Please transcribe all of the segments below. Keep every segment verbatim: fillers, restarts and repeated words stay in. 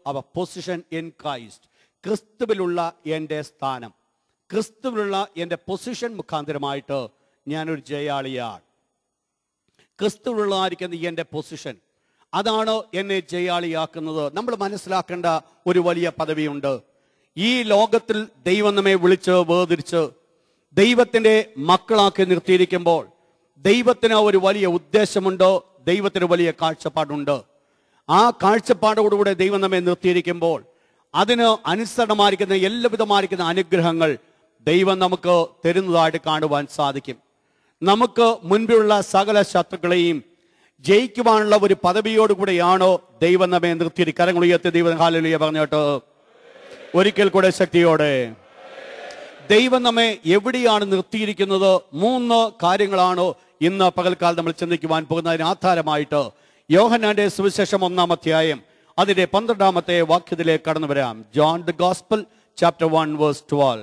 Our position in Christ. ക്രിസ്തുവിലുള്ള എൻ്റെ സ്ഥാനം, ക്രിസ്തുവിലുള്ള എൻ്റെ പൊസിഷൻ മുഖാന്തരമായിട്ട് ഞാനൊരു ജയാളിയാണ്. ക്രിസ്തുവിലുള്ളതായിരിക്കുന്ന എൻ്റെ പൊസിഷൻ, അതാണ് എന്നെ ജയാളിയാക്കുന്നത്. നമ്മൾ മനസ്സിലാക്കേണ്ട ഒരു വലിയ പദവിയുണ്ട്. ഈ ലോകത്തിൽ ദൈവം നമ്മെ വിളിച്ച് വേർതിരിച്ച് ദൈവത്തിൻ്റെ മക്കളാക്കി നിർത്തിയിരിക്കുമ്പോൾ ദൈവത്തിന് ഒരു വലിയ ഉദ്ദേശമുണ്ട്, ദൈവത്തിന് വലിയ കാഴ്ചപ്പാടുണ്ട്. ആ കാഴ്ചപ്പാടോടുകൂടെ ദൈവം നമ്മെ നിർത്തിയിരിക്കുമ്പോൾ അതിന് അനുസരണമായിരിക്കുന്ന എല്ലാവിധമായിരിക്കുന്ന അനുഗ്രഹങ്ങൾ ദൈവം നമുക്ക് തരുന്നതായിട്ട് കാണുവാൻ സാധിക്കും. നമുക്ക് മുൻപിലുള്ള സകല ശത്രുക്കളെയും ജയിക്കുവാനുള്ള ഒരു പദവിയോടുകൂടെയാണോ ദൈവം നമ്മെ നിർത്തിയിരിക്കുക? കരങ്ങൾ ഉയർത്തി ദൈവം ഹല്ലേലൂയ പറഞ്ഞിട്ട് ഒരിക്കൽ കൂടെ ശക്തിയോടെ. ദൈവം നമ്മെ എവിടെയാണ് നിർത്തിയിരിക്കുന്നത്? മൂന്ന് കാര്യങ്ങളാണ് ഇന്ന് പകൽക്കാലം നമ്മൾ ചിന്തിക്കുവാൻ പോകുന്നതിന് ആധാരമായിട്ട് യോഹന്നാന്റെ സുവിശേഷം ഒന്നാം അധ്യായം അതിന്റെ പന്ത്രണ്ടാമത്തെ വാക്യത്തിലേക്ക് കടന്നു വരാം. John the Gospel chapter one verse twelve.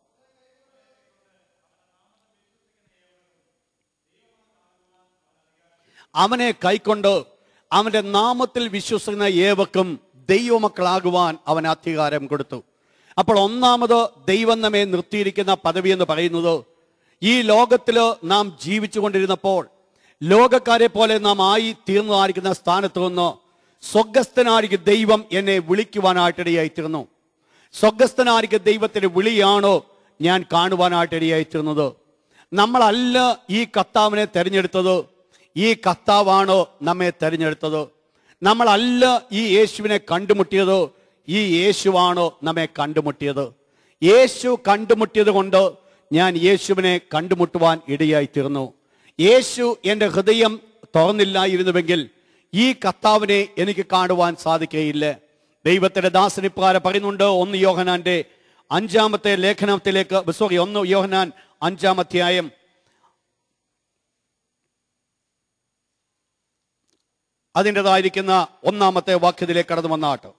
അവനെ കൈക്കൊണ്ട് അവന്റെ നാമത്തിൽ വിശ്വസിക്കുന്ന ഏവർക്കും ദൈവമക്കളാകുവാൻ അവൻ അധികാരം കൊടുത്തു. അപ്പോൾ ഒന്നാമത് ദൈവം നമ്മെ നിർത്തിയിരിക്കുന്ന പദവി എന്ന് പറയുന്നത്, ഈ ലോകത്തിൽ നാം ജീവിച്ചു കൊണ്ടിരുന്നപ്പോൾ ലോകക്കാരെ പോലെ നാം ആയി തീർന്നതായിരിക്കുന്ന സ്ഥാനത്ത് നിന്ന് സ്വർഗസ്ഥനായിരിക്കും ദൈവം എന്നെ വിളിക്കുവാനായിട്ടിടയായി തീർന്നു. സ്വർഗസ്ഥനായിരിക്കും ദൈവത്തിന്റെ വിളിയാണോ ഞാൻ കാണുവാനായിട്ടിടയായി തീർന്നത്. നമ്മളല്ല ഈ കർത്താവിനെ തെരഞ്ഞെടുത്തത്, ഈ കർത്താവാണ് നമ്മെ തെരഞ്ഞെടുത്തത്. നമ്മളല്ല ഈ യേശുവിനെ കണ്ടുമുട്ടിയത്, ഈ യേശുവാണ് നമ്മെ കണ്ടുമുട്ടിയത്. യേശു കണ്ടുമുട്ടിയത് കൊണ്ട് ഞാൻ യേശുവിനെ കണ്ടുമുട്ടുവാൻ ഇടയായി തീർന്നു. യേശു എൻ്റെ ഹൃദയം തുറന്നില്ലായിരുന്നുവെങ്കിൽ ഈ കർത്താവിനെ എനിക്ക് കാണുവാൻ സാധിക്കുകയില്ല. ദൈവത്തിന്റെ ദാസനിപ്രകാരം പറയുന്നുണ്ട്, ഒന്ന് യോഹന്നാന്റെ അഞ്ചാമത്തെ ലേഖനത്തിലേക്ക് സോറി ഒന്ന് യോഹന്നാൻ അഞ്ചാം അധ്യായം അതിൻ്റെതായിരിക്കുന്ന ഒന്നാമത്തെ വാക്യത്തിലേക്ക് കടന്നു വന്നാട്ട്.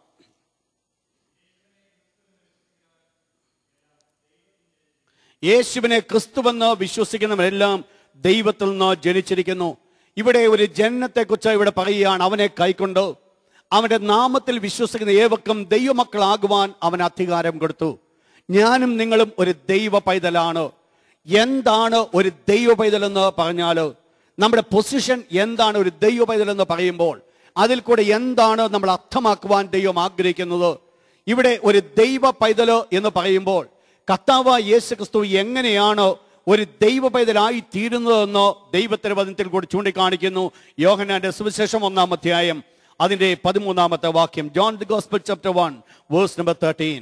യേശുവിനെ ക്രിസ്തുവെന്ന് വിശ്വസിക്കുന്നവരെല്ലാം ദൈവത്തിൽ നിന്ന് ജനിച്ചിരിക്കുന്നു. ഇവിടെ ഒരു ജനനത്തെക്കുറിച്ച് ഇവിടെ പറയുകയാണ്. അവനെ കൈക്കൊണ്ട് അവന്റെ നാമത്തിൽ വിശ്വസിക്കുന്ന ഏവർക്കും ദൈവമക്കളാകുവാൻ അവൻ അധികാരം കൊടുത്തു. ഞാനും നിങ്ങളും ഒരു ദൈവ പൈതലാണ്. എന്താണ് ഒരു ദൈവ പൈതൽ എന്ന് പറഞ്ഞാൽ, നമ്മുടെ പൊസിഷൻ എന്താണ്? ഒരു ദൈവ പൈതൽ എന്ന് പറയുമ്പോൾ അതിൽ കൂടെ എന്താണ് നമ്മൾ അർത്ഥമാക്കുവാൻ ദൈവം ആഗ്രഹിക്കുന്നത്? ഇവിടെ ഒരു ദൈവ പൈതൽ എന്ന് പറയുമ്പോൾ കർത്താവായ യേശു ക്രിസ്തു എങ്ങനെയാണ് ഒരു ദൈവ പൈതലായി തീരുന്നതെന്ന് ദൈവത്തിന്റെ വചനത്തിൽ കൂടി ചൂണ്ടിക്കാണിക്കുന്നു. യോഹന്നാന്റെ സുവിശേഷം ഒന്നാം അധ്യായം അതിന്റെ പതിമൂന്നാമത്തെ വാക്യം. John the Gospel chapter one verse number thirteen.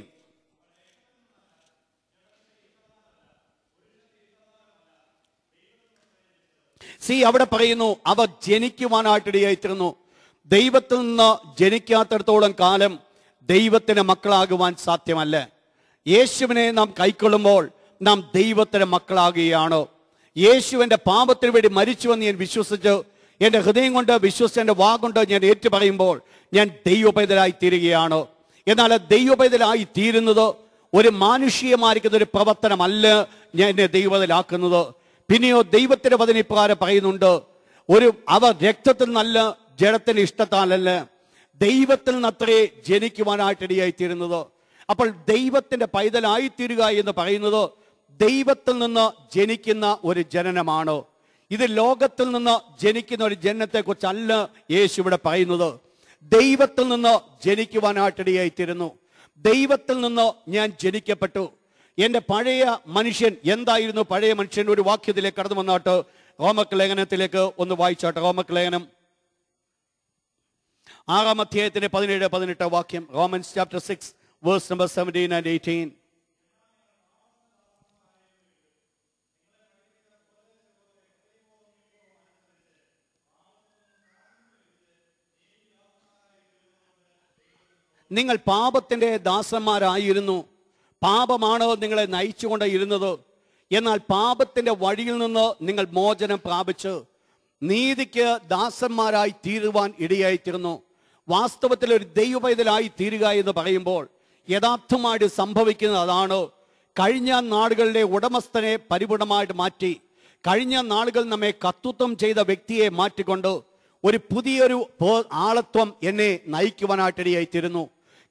See അവിടെ പറയുന്നു, അവർ ജനിക്കുവാനായിട്ടിടയായിത്തീർന്നു. ദൈവത്തിൽ നിന്ന് ജനിക്കാത്തിടത്തോളം കാലം ദൈവത്തിന് മക്കളാകുവാൻ സാധ്യമല്ല. യേശുവിനെ നാം കൈക്കൊള്ളുമ്പോൾ നാം ദൈവത്തിന് മക്കളാകുകയാണ്. യേശുവിന്റെ പാപത്തിന് വേണ്ടി മരിച്ചുവെന്ന് ഞാൻ വിശ്വസിച്ച് എൻ്റെ ഹൃദയം കൊണ്ട് വിശ്വസിച്ച് എൻ്റെ വാ കൊണ്ട് ഞാൻ ഏറ്റു പറയുമ്പോൾ ഞാൻ ദൈവപൈതലായി തീരുകയാണ്. എന്നാൽ ദൈവപൈതലായി തീരുന്നത് ഒരു മാനുഷികമായിരിക്കുന്ന ഒരു പ്രവർത്തനമല്ല ഞാൻ എന്നെ ദൈവപൈതലാക്കുന്നത്. പിന്നെയോ ദൈവത്തിന്റെ വചനം ഇപ്രകാരം പറയുന്നുണ്ട്, ഒരു അവർ രക്തത്തിൽ നല്ല ജഡത്തിന്റെ ഇഷ്ടത്താലല്ല ദൈവത്തിൽ നിന്നത്രേ ജനിക്കുവാനായിട്ടിടയായി തീരുന്നത്. അപ്പോൾ ദൈവത്തിന്റെ പൈതലായിത്തീരുക എന്ന് പറയുന്നത് ദൈവത്തിൽ നിന്ന് ജനിക്കുന്ന ഒരു ജനനമാണ്. ഇത് ലോകത്തിൽ നിന്ന് ജനിക്കുന്ന ഒരു ജനനത്തെ കുറിച്ചല്ല യേശു ഇവിടെ പറയുന്നത്. ദൈവത്തിൽ നിന്ന് ജനിക്കുവാനായിട്ടിടയായി തീരുന്നു. ദൈവത്തിൽ നിന്ന് ഞാൻ ജനിക്കപ്പെട്ടു. എൻ്റെ പഴയ മനുഷ്യൻ എന്തായിരുന്നു? പഴയ മനുഷ്യൻ ഒരു വാക്യത്തിലേക്ക് കടന്നു വന്നാട്ട് റോമക്ക് ലേഖനത്തിലേക്ക് ഒന്ന് വായിച്ചാട്ടെ. റോമക്ക് ലേഖനം ആറാം അധ്യായത്തിന്റെ പതിനേഴ് പതിനെട്ട് വാക്യം. Romans chapter six verse number seventeen and eighteen. നിങ്ങൾ പാപത്തിന്റെ ദാസന്മാരായിരുന്നു. പാപമാണ് നിങ്ങളെ നയിച്ചുകൊണ്ട് ഇരുന്നത്. എന്നാൽ പാപത്തിന്റെ വഴിയിൽ നിന്ന് നിങ്ങൾ മോചനം പ്രാപിച്ച് നീതിക്ക് ദാസന്മാരായി തീരുവാൻ ഇടയായിത്തീർന്നു. വാസ്തവത്തിൽ ഒരു ദൈവപൈതലായി തീരുക എന്ന് പറയുമ്പോൾ യഥാർത്ഥമായിട്ട് സംഭവിക്കുന്നത് അതാണ്. കഴിഞ്ഞ നാളുകളിലെ ഉടമസ്ഥനെ പരിപൂർണമായിട്ട് മാറ്റി, കഴിഞ്ഞ നാളുകൾ നമ്മെ കർത്തൃത്വം ചെയ്ത വ്യക്തിയെ മാറ്റിക്കൊണ്ട് ഒരു പുതിയൊരു ആളത്വം എന്നെ നയിക്കുവാനായിട്ടിടയായിത്തീരുന്നു.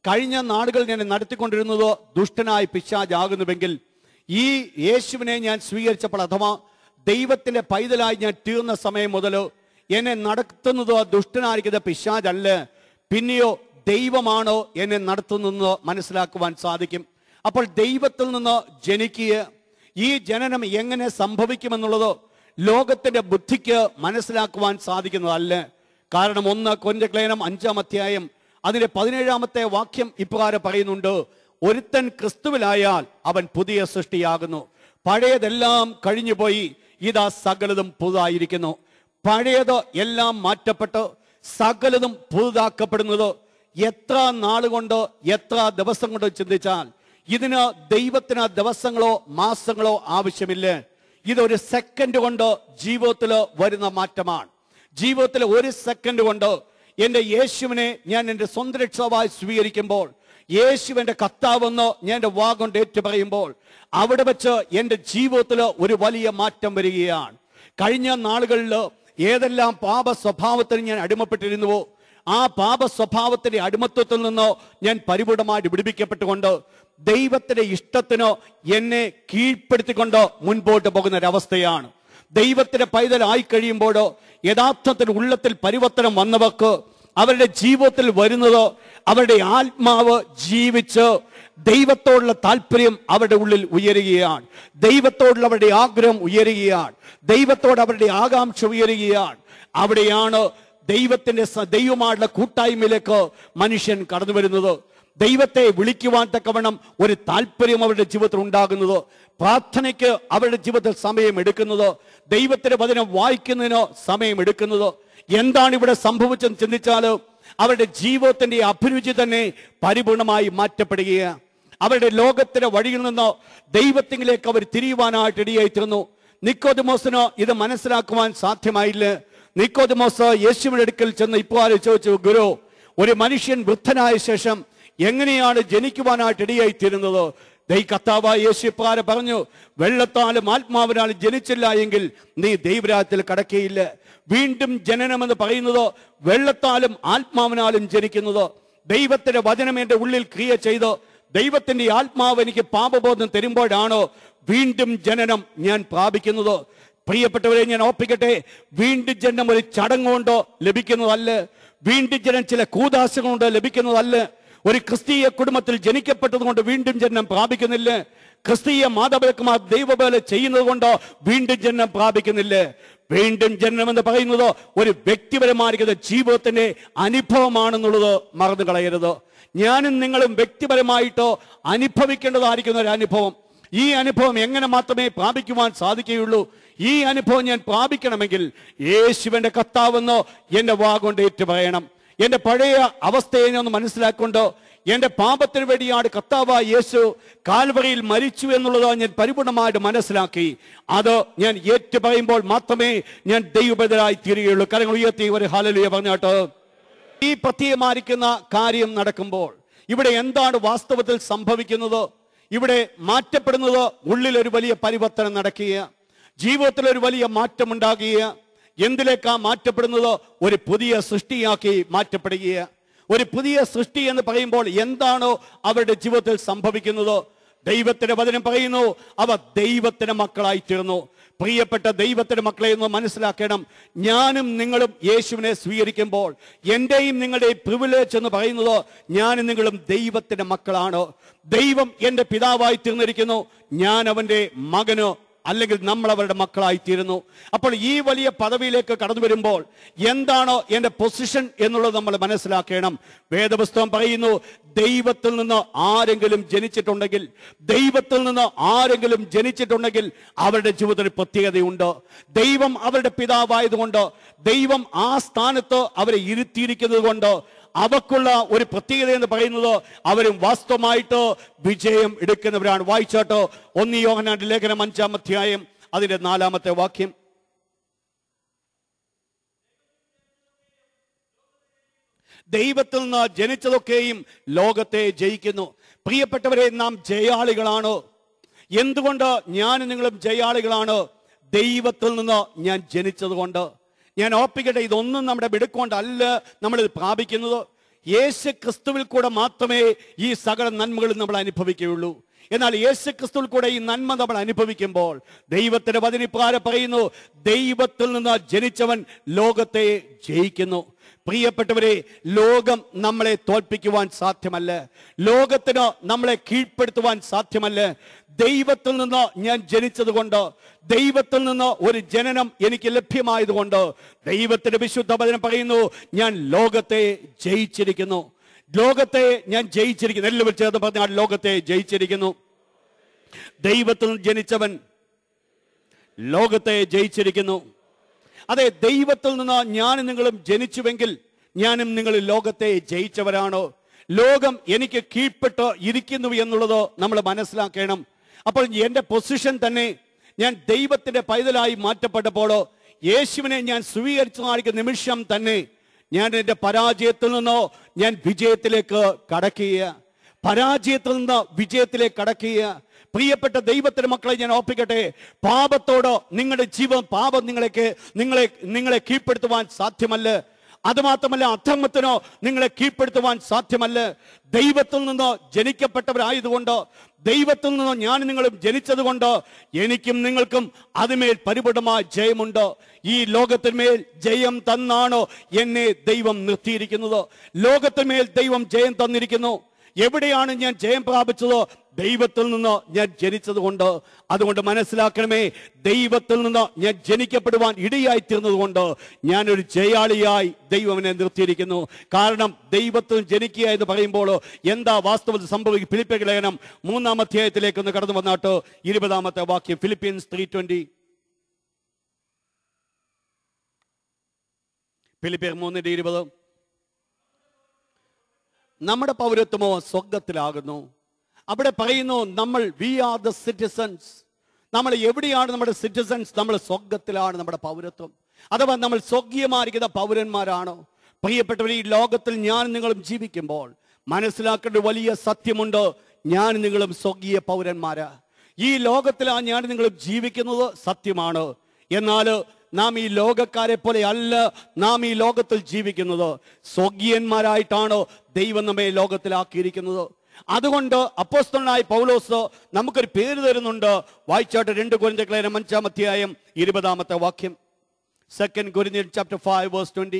കഴിഞ്ഞ നാടുകളിൽ എന്നെ നടത്തിക്കൊണ്ടിരുന്നത് ദുഷ്ടനായ പിശാചാകുന്നുവെങ്കിൽ, ഈ യേശുവിനെ ഞാൻ സ്വീകരിച്ചപ്പോൾ അഥവാ ദൈവത്തിന്റെ പൈതലായി ഞാൻ തീർന്ന സമയം മുതൽ എന്നെ നടത്തുന്നത് ദുഷ്ടനായിരിക്കുന്ന പിശാചല്ല, പിന്നെയോ ദൈവമാണോ എന്നെ നടത്തുന്നതെന്ന് മനസ്സിലാക്കുവാൻ സാധിക്കും. അപ്പോൾ ദൈവത്തിൽ നിന്ന് ജനിക്കുക, ഈ ജനനം എങ്ങനെ സംഭവിക്കുമെന്നുള്ളത് ലോകത്തിന്റെ ബുദ്ധിക്ക് മനസ്സിലാക്കുവാൻ സാധിക്കുന്നതല്ല. കാരണം ഒന്ന് കൊരിന്ത്യലേഖനം അഞ്ചാം അധ്യായം അതിന്റെ പതിനേഴാമത്തെ വാക്യം ഇപ്രകാരം പറയുന്നുണ്ട്, ഒരുത്തൻ ക്രിസ്തുവിലായാൽ അവൻ പുതിയ സൃഷ്ടിയാകുന്നു, പഴയതെല്ലാം കഴിഞ്ഞുപോയി, ഇതാ സകലതും പുതുതായിരിക്കുന്നു. പഴയത് എല്ലാം മാറ്റപ്പെട്ട് സകലതും പുതുതാക്കപ്പെടുന്നത് എത്ര നാളുകൊണ്ട്, എത്ര ദിവസം കൊണ്ട് ചിന്തിച്ചാൽ ഇതിന് ദൈവത്തിന് ദിവസങ്ങളോ മാസങ്ങളോ ആവശ്യമില്ല. ഇതൊരു സെക്കൻഡ് കൊണ്ട് ജീവിതത്തിൽ വരുന്ന മാറ്റമാണ്. ജീവിതത്തിൽ ഒരു സെക്കൻഡ് കൊണ്ട് എൻ്റെ യേശുവിനെ ഞാൻ എൻ്റെ സ്വന്തം രക്ഷാവായി സ്വീകരിക്കുമ്പോൾ, യേശുവിൻ്റെ കർത്താവെന്ന് ഞാൻ എൻ്റെ വാ കൊണ്ട് ഏറ്റു പറയുമ്പോൾ, അവിടെ വെച്ച് എൻ്റെ ജീവിതത്തിൽ ഒരു വലിയ മാറ്റം വരികയാണ്. കഴിഞ്ഞ നാളുകളിൽ ഏതെല്ലാം പാപ സ്വഭാവത്തിന് ഞാൻ അടിമപ്പെട്ടിരുന്നുവോ, ആ പാപ സ്വഭാവത്തിന്റെ അടിമത്വത്തിൽ നിന്നോ ഞാൻ പരിപൂർണമായിട്ട് വിടുവിക്കപ്പെട്ടുകൊണ്ട് ദൈവത്തിന്റെ ഇഷ്ടത്തിനോ എന്നെ കീഴ്പ്പെടുത്തിക്കൊണ്ട് മുൻപോട്ട് പോകുന്ന ഒരവസ്ഥയാണ്. ദൈവത്തിന്റെ പൈതലായി കഴിയുമ്പോഴോ യഥാർത്ഥത്തിൽ ഉള്ളത്തിൽ പരിവർത്തനം വന്നവർക്ക് അവരുടെ ജീവിതത്തിൽ വരുന്നത് അവരുടെ ആത്മാവ് ജീവിച്ച് ദൈവത്തോടുള്ള താല്പര്യം അവരുടെ ഉള്ളിൽ ഉയരുകയാണ്, ദൈവത്തോടുള്ള അവരുടെ ആഗ്രഹം ഉയരുകയാണ്, ദൈവത്തോട് അവരുടെ ആകാംക്ഷ ഉയരുകയാണ്. അവിടെയാണ് ദൈവത്തിന്റെ ദൈവമായിട്ടുള്ള കൂട്ടായ്മയിലേക്ക് മനുഷ്യൻ കടന്നു വരുന്നത്. ദൈവത്തെ വിളിക്കുവാൻ തക്കവണ്ണം ഒരു താല്പര്യം അവരുടെ ജീവിതത്തിൽ ഉണ്ടാകുന്നത്, പ്രാർത്ഥനയ്ക്ക് അവരുടെ ജീവിതത്തിൽ സമയം എടുക്കുന്നത്, ദൈവത്തിന്റെ വചനം വായിക്കുന്നതിനോ സമയം എടുക്കുന്നത്. എന്താണ് ഇവിടെ സംഭവിച്ചെന്ന് ചിന്തിച്ചാൽ അവരുടെ ജീവിതത്തിന്റെ അഭിരുചി തന്നെ പരിപൂർണമായി മാറ്റപ്പെടുകയാണ്. അവരുടെ ലോകത്തിന്റെ വഴിയിൽ നിന്ന് ദൈവത്തിലേക്ക് അവർ തിരിയുവാനായിട്ട് ഇടയായി തീർന്നു. നിക്കോദെമോസിനോ ഇത് മനസ്സിലാക്കുവാൻ സാധ്യമായില്ല. നിക്കോദെമോസ് യേശുവിന്റെ അടുക്കൽ ചെന്ന് ഇപ്പോൾ ചോദിച്ചു, ഗുരു, ഒരു മനുഷ്യൻ വൃദ്ധനായ ശേഷം എങ്ങനെയാണ് ജനിക്കുവാനായിട്ട് ഇടയായി തീരുന്നത്? ദൈ കർത്താവായ യേശു ഇപ്രകാരം പറഞ്ഞു, വെള്ളത്താലും ആത്മാവിനാലും ജനിച്ചില്ല എങ്കിൽ നീ ദൈവരാജ്യത്തിൽ കടക്കുകയില്ല. വീണ്ടും ജനനം എന്ന് പറയുന്നത് വെള്ളത്താലും ആത്മാവിനാലും ജനിക്കുന്നത്. ദൈവത്തിന്റെ വചനം എന്റെ ഉള്ളിൽ ക്രിയ ചെയ്ത് ദൈവത്തിന്റെ ആത്മാവ് എനിക്ക് പാപബോധം തരുമ്പോഴാണ് വീണ്ടും ജനനം ഞാൻ പ്രാപിക്കുന്നത്. പ്രിയപ്പെട്ടവരെ, ഞാൻ ഓർപ്പിക്കട്ടെ, വീണ്ടും ജനനം ഒരു ചടങ്ങ് കൊണ്ടോ ലഭിക്കുന്നതല്ല. വീണ്ടും ജനം ചില കൂദാശകൾ കൊണ്ട് ലഭിക്കുന്നതല്ല. ഒരു ക്രിസ്തീയ കുടുംബത്തിൽ ജനിക്കപ്പെട്ടത് കൊണ്ട് വീണ്ടും ജനനം പ്രാപിക്കുന്നില്ല. ക്രിസ്തീയ മാതാപിതാക്കന്മാർ ദൈവവേല ചെയ്യുന്നത് കൊണ്ട് വീണ്ടും ജനനം പ്രാപിക്കുന്നില്ല. വീണ്ടും ജനനം എന്ന് പറയുന്നത് ഒരു വ്യക്തിപരമായിരിക്കുന്ന ജീവിതത്തിന്റെ അനുഭവമാണെന്നുള്ളത് മറന്നു കളയരുത്. ഞാനും നിങ്ങളും വ്യക്തിപരമായിട്ടോ അനുഭവിക്കേണ്ടതായിരിക്കുന്ന ഒരു അനുഭവം. ഈ അനുഭവം എങ്ങനെ മാത്രമേ പ്രാപിക്കുവാൻ സാധിക്കുകയുള്ളൂ? ഈ അനുഭവം ഞാൻ പ്രാപിക്കണമെങ്കിൽ യേശുവിന്റെ കർത്താവെന്ന് എന്റെ വാ കൊണ്ട് ഏറ്റു പറയണം. എന്റെ പഴയ അവസ്ഥയെ ഒന്ന് മനസ്സിലാക്കൊണ്ട് എന്റെ പാപത്തിന് വേണ്ടിയാണ് കർത്താവായ യേശു കാൽവറിയിൽ മരിച്ചു എന്നുള്ളത് ഞാൻ പരിപൂർണമായിട്ട് മനസ്സിലാക്കി. അത് ഞാൻ ഏറ്റു പറയുമ്പോൾ മാത്രമേ ഞാൻ ദൈവബദ്ധരായി തീരുകയുള്ളൂ. കരങ്ങൾ ഉയർത്തി ഒരു ഹല്ലേലൂയ പറഞ്ഞാട്ട്. ഈ പ്രത്യേകമായിരിക്കുന്ന കാര്യം നടക്കുമ്പോൾ ഇവിടെ എന്താണ് വാസ്തവത്തിൽ സംഭവിക്കുന്നത്? ഇവിടെ മാറ്റപ്പെടുന്നത് ഉള്ളിൽ ഒരു വലിയ പരിവർത്തനം നടക്കുക, ജീവിതത്തിൽ ഒരു വലിയ മാറ്റം ഉണ്ടാകുക. എന്തിലേക്കാ മാറ്റപ്പെടുന്നത്? ഒരു പുതിയ സൃഷ്ടിയാക്കി മാറ്റപ്പെടുക. ഒരു പുതിയ സൃഷ്ടി എന്ന് പറയുമ്പോൾ എന്താണോ അവരുടെ ജീവിതത്തിൽ സംഭവിക്കുന്നത്? ദൈവത്തിന്റെ വചനം പറയുന്നു, അവ ദൈവത്തിന്റെ മക്കളായി തീർന്നു. പ്രിയപ്പെട്ട ദൈവത്തിന്റെ മക്കളെ എന്ന് മനസ്സിലാക്കണം. ഞാനും നിങ്ങളും യേശുവിനെ സ്വീകരിക്കുമ്പോൾ എന്റെയും നിങ്ങളുടെയും പ്രിവിലേജ് എന്ന് പറയുന്നത് ഞാനും നിങ്ങളും ദൈവത്തിന്റെ മക്കളാണ്. ദൈവം എന്റെ പിതാവായി തീർന്നിരിക്കുന്നു, ഞാൻ അവന്റെ മകനോ അല്ലെങ്കിൽ നമ്മൾ അവരുടെ മക്കളായി തീരുന്നു. അപ്പോൾ ഈ വലിയ പദവിയിലേക്ക് കടന്നു വരുമ്പോൾ എന്താണോ എന്റെ പൊസിഷൻ എന്നുള്ളത് നമ്മൾ മനസ്സിലാക്കണം. വേദപുസ്തകം പറയുന്നു, ദൈവത്തിൽ നിന്ന് ആരെങ്കിലും ജനിച്ചിട്ടുണ്ടെങ്കിൽ ദൈവത്തിൽ നിന്ന് ആരെങ്കിലും ജനിച്ചിട്ടുണ്ടെങ്കിൽ അവരുടെ ജീവിതത്തിൽ പ്രത്യേകതയുണ്ട്. ദൈവം അവരുടെ പിതാവായതുകൊണ്ട്, ദൈവം ആ സ്ഥാനത്ത് അവരെ ഇരുത്തിയിരിക്കുന്നത് കൊണ്ട് അവർക്കുള്ള ഒരു പ്രത്യേകത എന്ന് പറയുന്നത് അവരും വാസ്തവമായിട്ട് വിജയം എടുക്കുന്നവരാണ്. വായിച്ചാട്ടോ ഒന്ന് യോഹന്നാന്റെ ലേഖനം അഞ്ചാം അധ്യായം അതിന്റെ നാലാമത്തെ വാക്യം. ദൈവത്തിൽ നിന്ന് ജനിച്ചതൊക്കെയും ലോകത്തെ ജയിക്കുന്നു. പ്രിയപ്പെട്ടവരെ, നാം ജയാളികളാണ്. എന്തുകൊണ്ട് ഞാൻ നിങ്ങളും ജയാളികളാണ്? ദൈവത്തിൽ നിന്ന് ഞാൻ ജനിച്ചത് കൊണ്ട്. ഞാൻ ഓർപ്പിക്കട്ടെ, ഇതൊന്നും നമ്മുടെ മിടുക്കൊണ്ടല്ല നമ്മളിത് പ്രാപിക്കുന്നത്. യേശു ക്രിസ്തുവിൽ കൂടെ മാത്രമേ ഈ സകല നന്മകളും നമ്മൾ അനുഭവിക്കുകയുള്ളൂ. എന്നാൽ യേശു ക്രിസ്തുവിൽ കൂടെ ഈ നന്മ നമ്മൾ അനുഭവിക്കുമ്പോൾ ദൈവത്തിന്റെ വചനപ്രകാരം പറയുന്നു, ദൈവത്തിൽ നിന്ന് ജനിച്ചവൻ ലോകത്തെ ജയിക്കുന്നു. പ്രിയപ്പെട്ടവരെ, ലോകം നമ്മളെ തോൽപ്പിക്കുവാൻ സാധ്യമല്ല, ലോകത്തിന് നമ്മളെ കീഴ്പ്പെടുത്തുവാൻ സാധ്യമല്ല. ദൈവത്തിൽ നിന്ന് ഞാൻ ജനിച്ചത് കൊണ്ട്, ദൈവത്തിൽ നിന്ന് ഒരു ജനനം എനിക്ക് ലഭ്യമായതുകൊണ്ട് ദൈവത്തിന്റെ വിശുദ്ധ വചനം പറയുന്നു, ഞാൻ ലോകത്തെ ജയിച്ചിരിക്കുന്നു. ലോകത്തെ ഞാൻ ജയിച്ചിരിക്കുന്നു. എല്ലാവരും ചേർന്ന് പറഞ്ഞാൽ ലോകത്തെ ജയിച്ചിരിക്കുന്നു. ദൈവത്തിൽ നിന്ന് ജനിച്ചവൻ ലോകത്തെ ജയിച്ചിരിക്കുന്നു. അതെ, ദൈവത്തിൽ നിന്ന് ഞാനും നിങ്ങളും ജനിച്ചുവെങ്കിൽ ഞാനും നിങ്ങൾ ലോകത്തെ ജയിച്ചവരാണോ? ലോകം എനിക്ക് കീഴ്പ്പെട്ട് ഇരിക്കുന്നു എന്നുള്ളത് നമ്മൾ മനസ്സിലാക്കണം. അപ്പോൾ എൻ്റെ പൊസിഷൻ തന്നെ, ഞാൻ ദൈവത്തിന്റെ പൈതലായി മാറ്റപ്പെട്ടപ്പോൾ, യേശുവിനെ ഞാൻ സ്വീകരിച്ചു കാണിക്കുന്ന നിമിഷം തന്നെ ഞാൻ എൻ്റെ പരാജയത്തിൽ നിന്നോ ഞാൻ വിജയത്തിലേക്ക് കടക്കുക, പരാജയത്തിൽ നിന്ന് വിജയത്തിലേക്ക് കടക്കുക. പ്രിയപ്പെട്ട ദൈവത്തിന്റെ മക്കളെ, ഞാൻ ഓർപ്പിക്കട്ടെ, പാപത്തോട് നിങ്ങളുടെ ജീവൻ, പാപം നിങ്ങളെ നിങ്ങളെ നിങ്ങളെ കീഴ്പ്പെടുത്തുവാൻ സാധ്യമല്ല. അതുമാത്രമല്ല, അധർമ്മത്തിനോ നിങ്ങളെ കീഴ്പ്പെടുത്തുവാൻ സാധ്യമല്ല. ദൈവത്തിൽ നിന്ന് ജനിക്കപ്പെട്ടവരായതുകൊണ്ട്, ദൈവത്തിൽ നിന്ന് ഞാൻ നിങ്ങളും ജനിച്ചത് കൊണ്ട് എനിക്കും നിങ്ങൾക്കും അതിന്മേൽ പരിപൂർണമായ ജയമുണ്ട്. ഈ ലോകത്തിന്മേൽ ജയം തന്നാണോ എന്നെ ദൈവം നിർത്തിയിരിക്കുന്നത്? ലോകത്തിന്മേൽ ദൈവം ജയം തന്നിരിക്കുന്നു. എവിടെയാണ് ഞാൻ ജയം പ്രാപിച്ചത്? ദൈവത്തിൽ നിന്ന് ഞാൻ ജനിച്ചത് കൊണ്ട്. അതുകൊണ്ട് മനസ്സിലാക്കണമേ, ദൈവത്തിൽ നിന്ന് ഞാൻ ജനിക്കപ്പെടുവാൻ ഇടയായിത്തീർന്നത് കൊണ്ട് ഞാനൊരു ജയാളിയായി ദൈവം എന്നെ നിർത്തിയിരിക്കുന്നു. കാരണം ദൈവത്തിൽ ജനിക്കുക എന്ന് പറയുമ്പോൾ എന്താ വാസ്തവത്തിൽ സംഭവിക്കും? ഫിലിപ്പിയർ ലേഖനം മൂന്നാം അധ്യായത്തിലേക്ക് ഒന്ന് കടന്നു വന്നാട്ടോ, ഇരുപതാമത്തെ വാക്യം, ഫിലിപ്പിയൻസ് ത്രീ ട്വന്റി. ഫിലിപ്പിയർ മൂന്നിന്റെ ഇരുപത്. നമ്മുടെ പൗരത്വമോ സ്വർഗത്തിലാകുന്നു. അവിടെ പറയുന്നു, നമ്മൾ വി ആർ ദ സിറ്റിസൺസ്. നമ്മൾ എവിടെയാണ് നമ്മുടെ സിറ്റിസൺസ്? നമ്മൾ സ്വർഗത്തിലാണ് നമ്മുടെ പൗരത്വം. അഥവാ നമ്മൾ സ്വർഗീയമായിരിക്കുന്ന പൗരന്മാരാണോ? പ്രിയപ്പെട്ടവർ, ഈ ലോകത്തിൽ ഞാൻ നിങ്ങളും ജീവിക്കുമ്പോൾ മനസ്സിലാക്കേണ്ട വലിയ സത്യമുണ്ട്, ഞാൻ നിങ്ങളും സ്വർഗീയ പൗരന്മാരാ. ഈ ലോകത്തിലാണ് ഞാൻ നിങ്ങളും ജീവിക്കുന്നത്, സത്യമാണ്. എന്നാൽ നാം ഈ ലോകക്കാരെ പോലെ അല്ല നാം ഈ ലോകത്തിൽ ജീവിക്കുന്നത്. സ്വർഗീയന്മാരായിട്ടാണ് ദൈവം നമ്മെ ലോകത്തിലാക്കിയിരിക്കുന്നത്. അതുകൊണ്ട് അപ്പോസ്തലനായ പൗലോസ് നമുക്കൊരു പേര് തരുന്നുണ്ട്. വായിച്ചാട്ട് രണ്ട് കൊരിന്ത്യർ ലേഖനം അഞ്ചാം അധ്യായം ഇരുപതാമത്തെ വാക്യം. Second Corinthians chapter five verse twenty.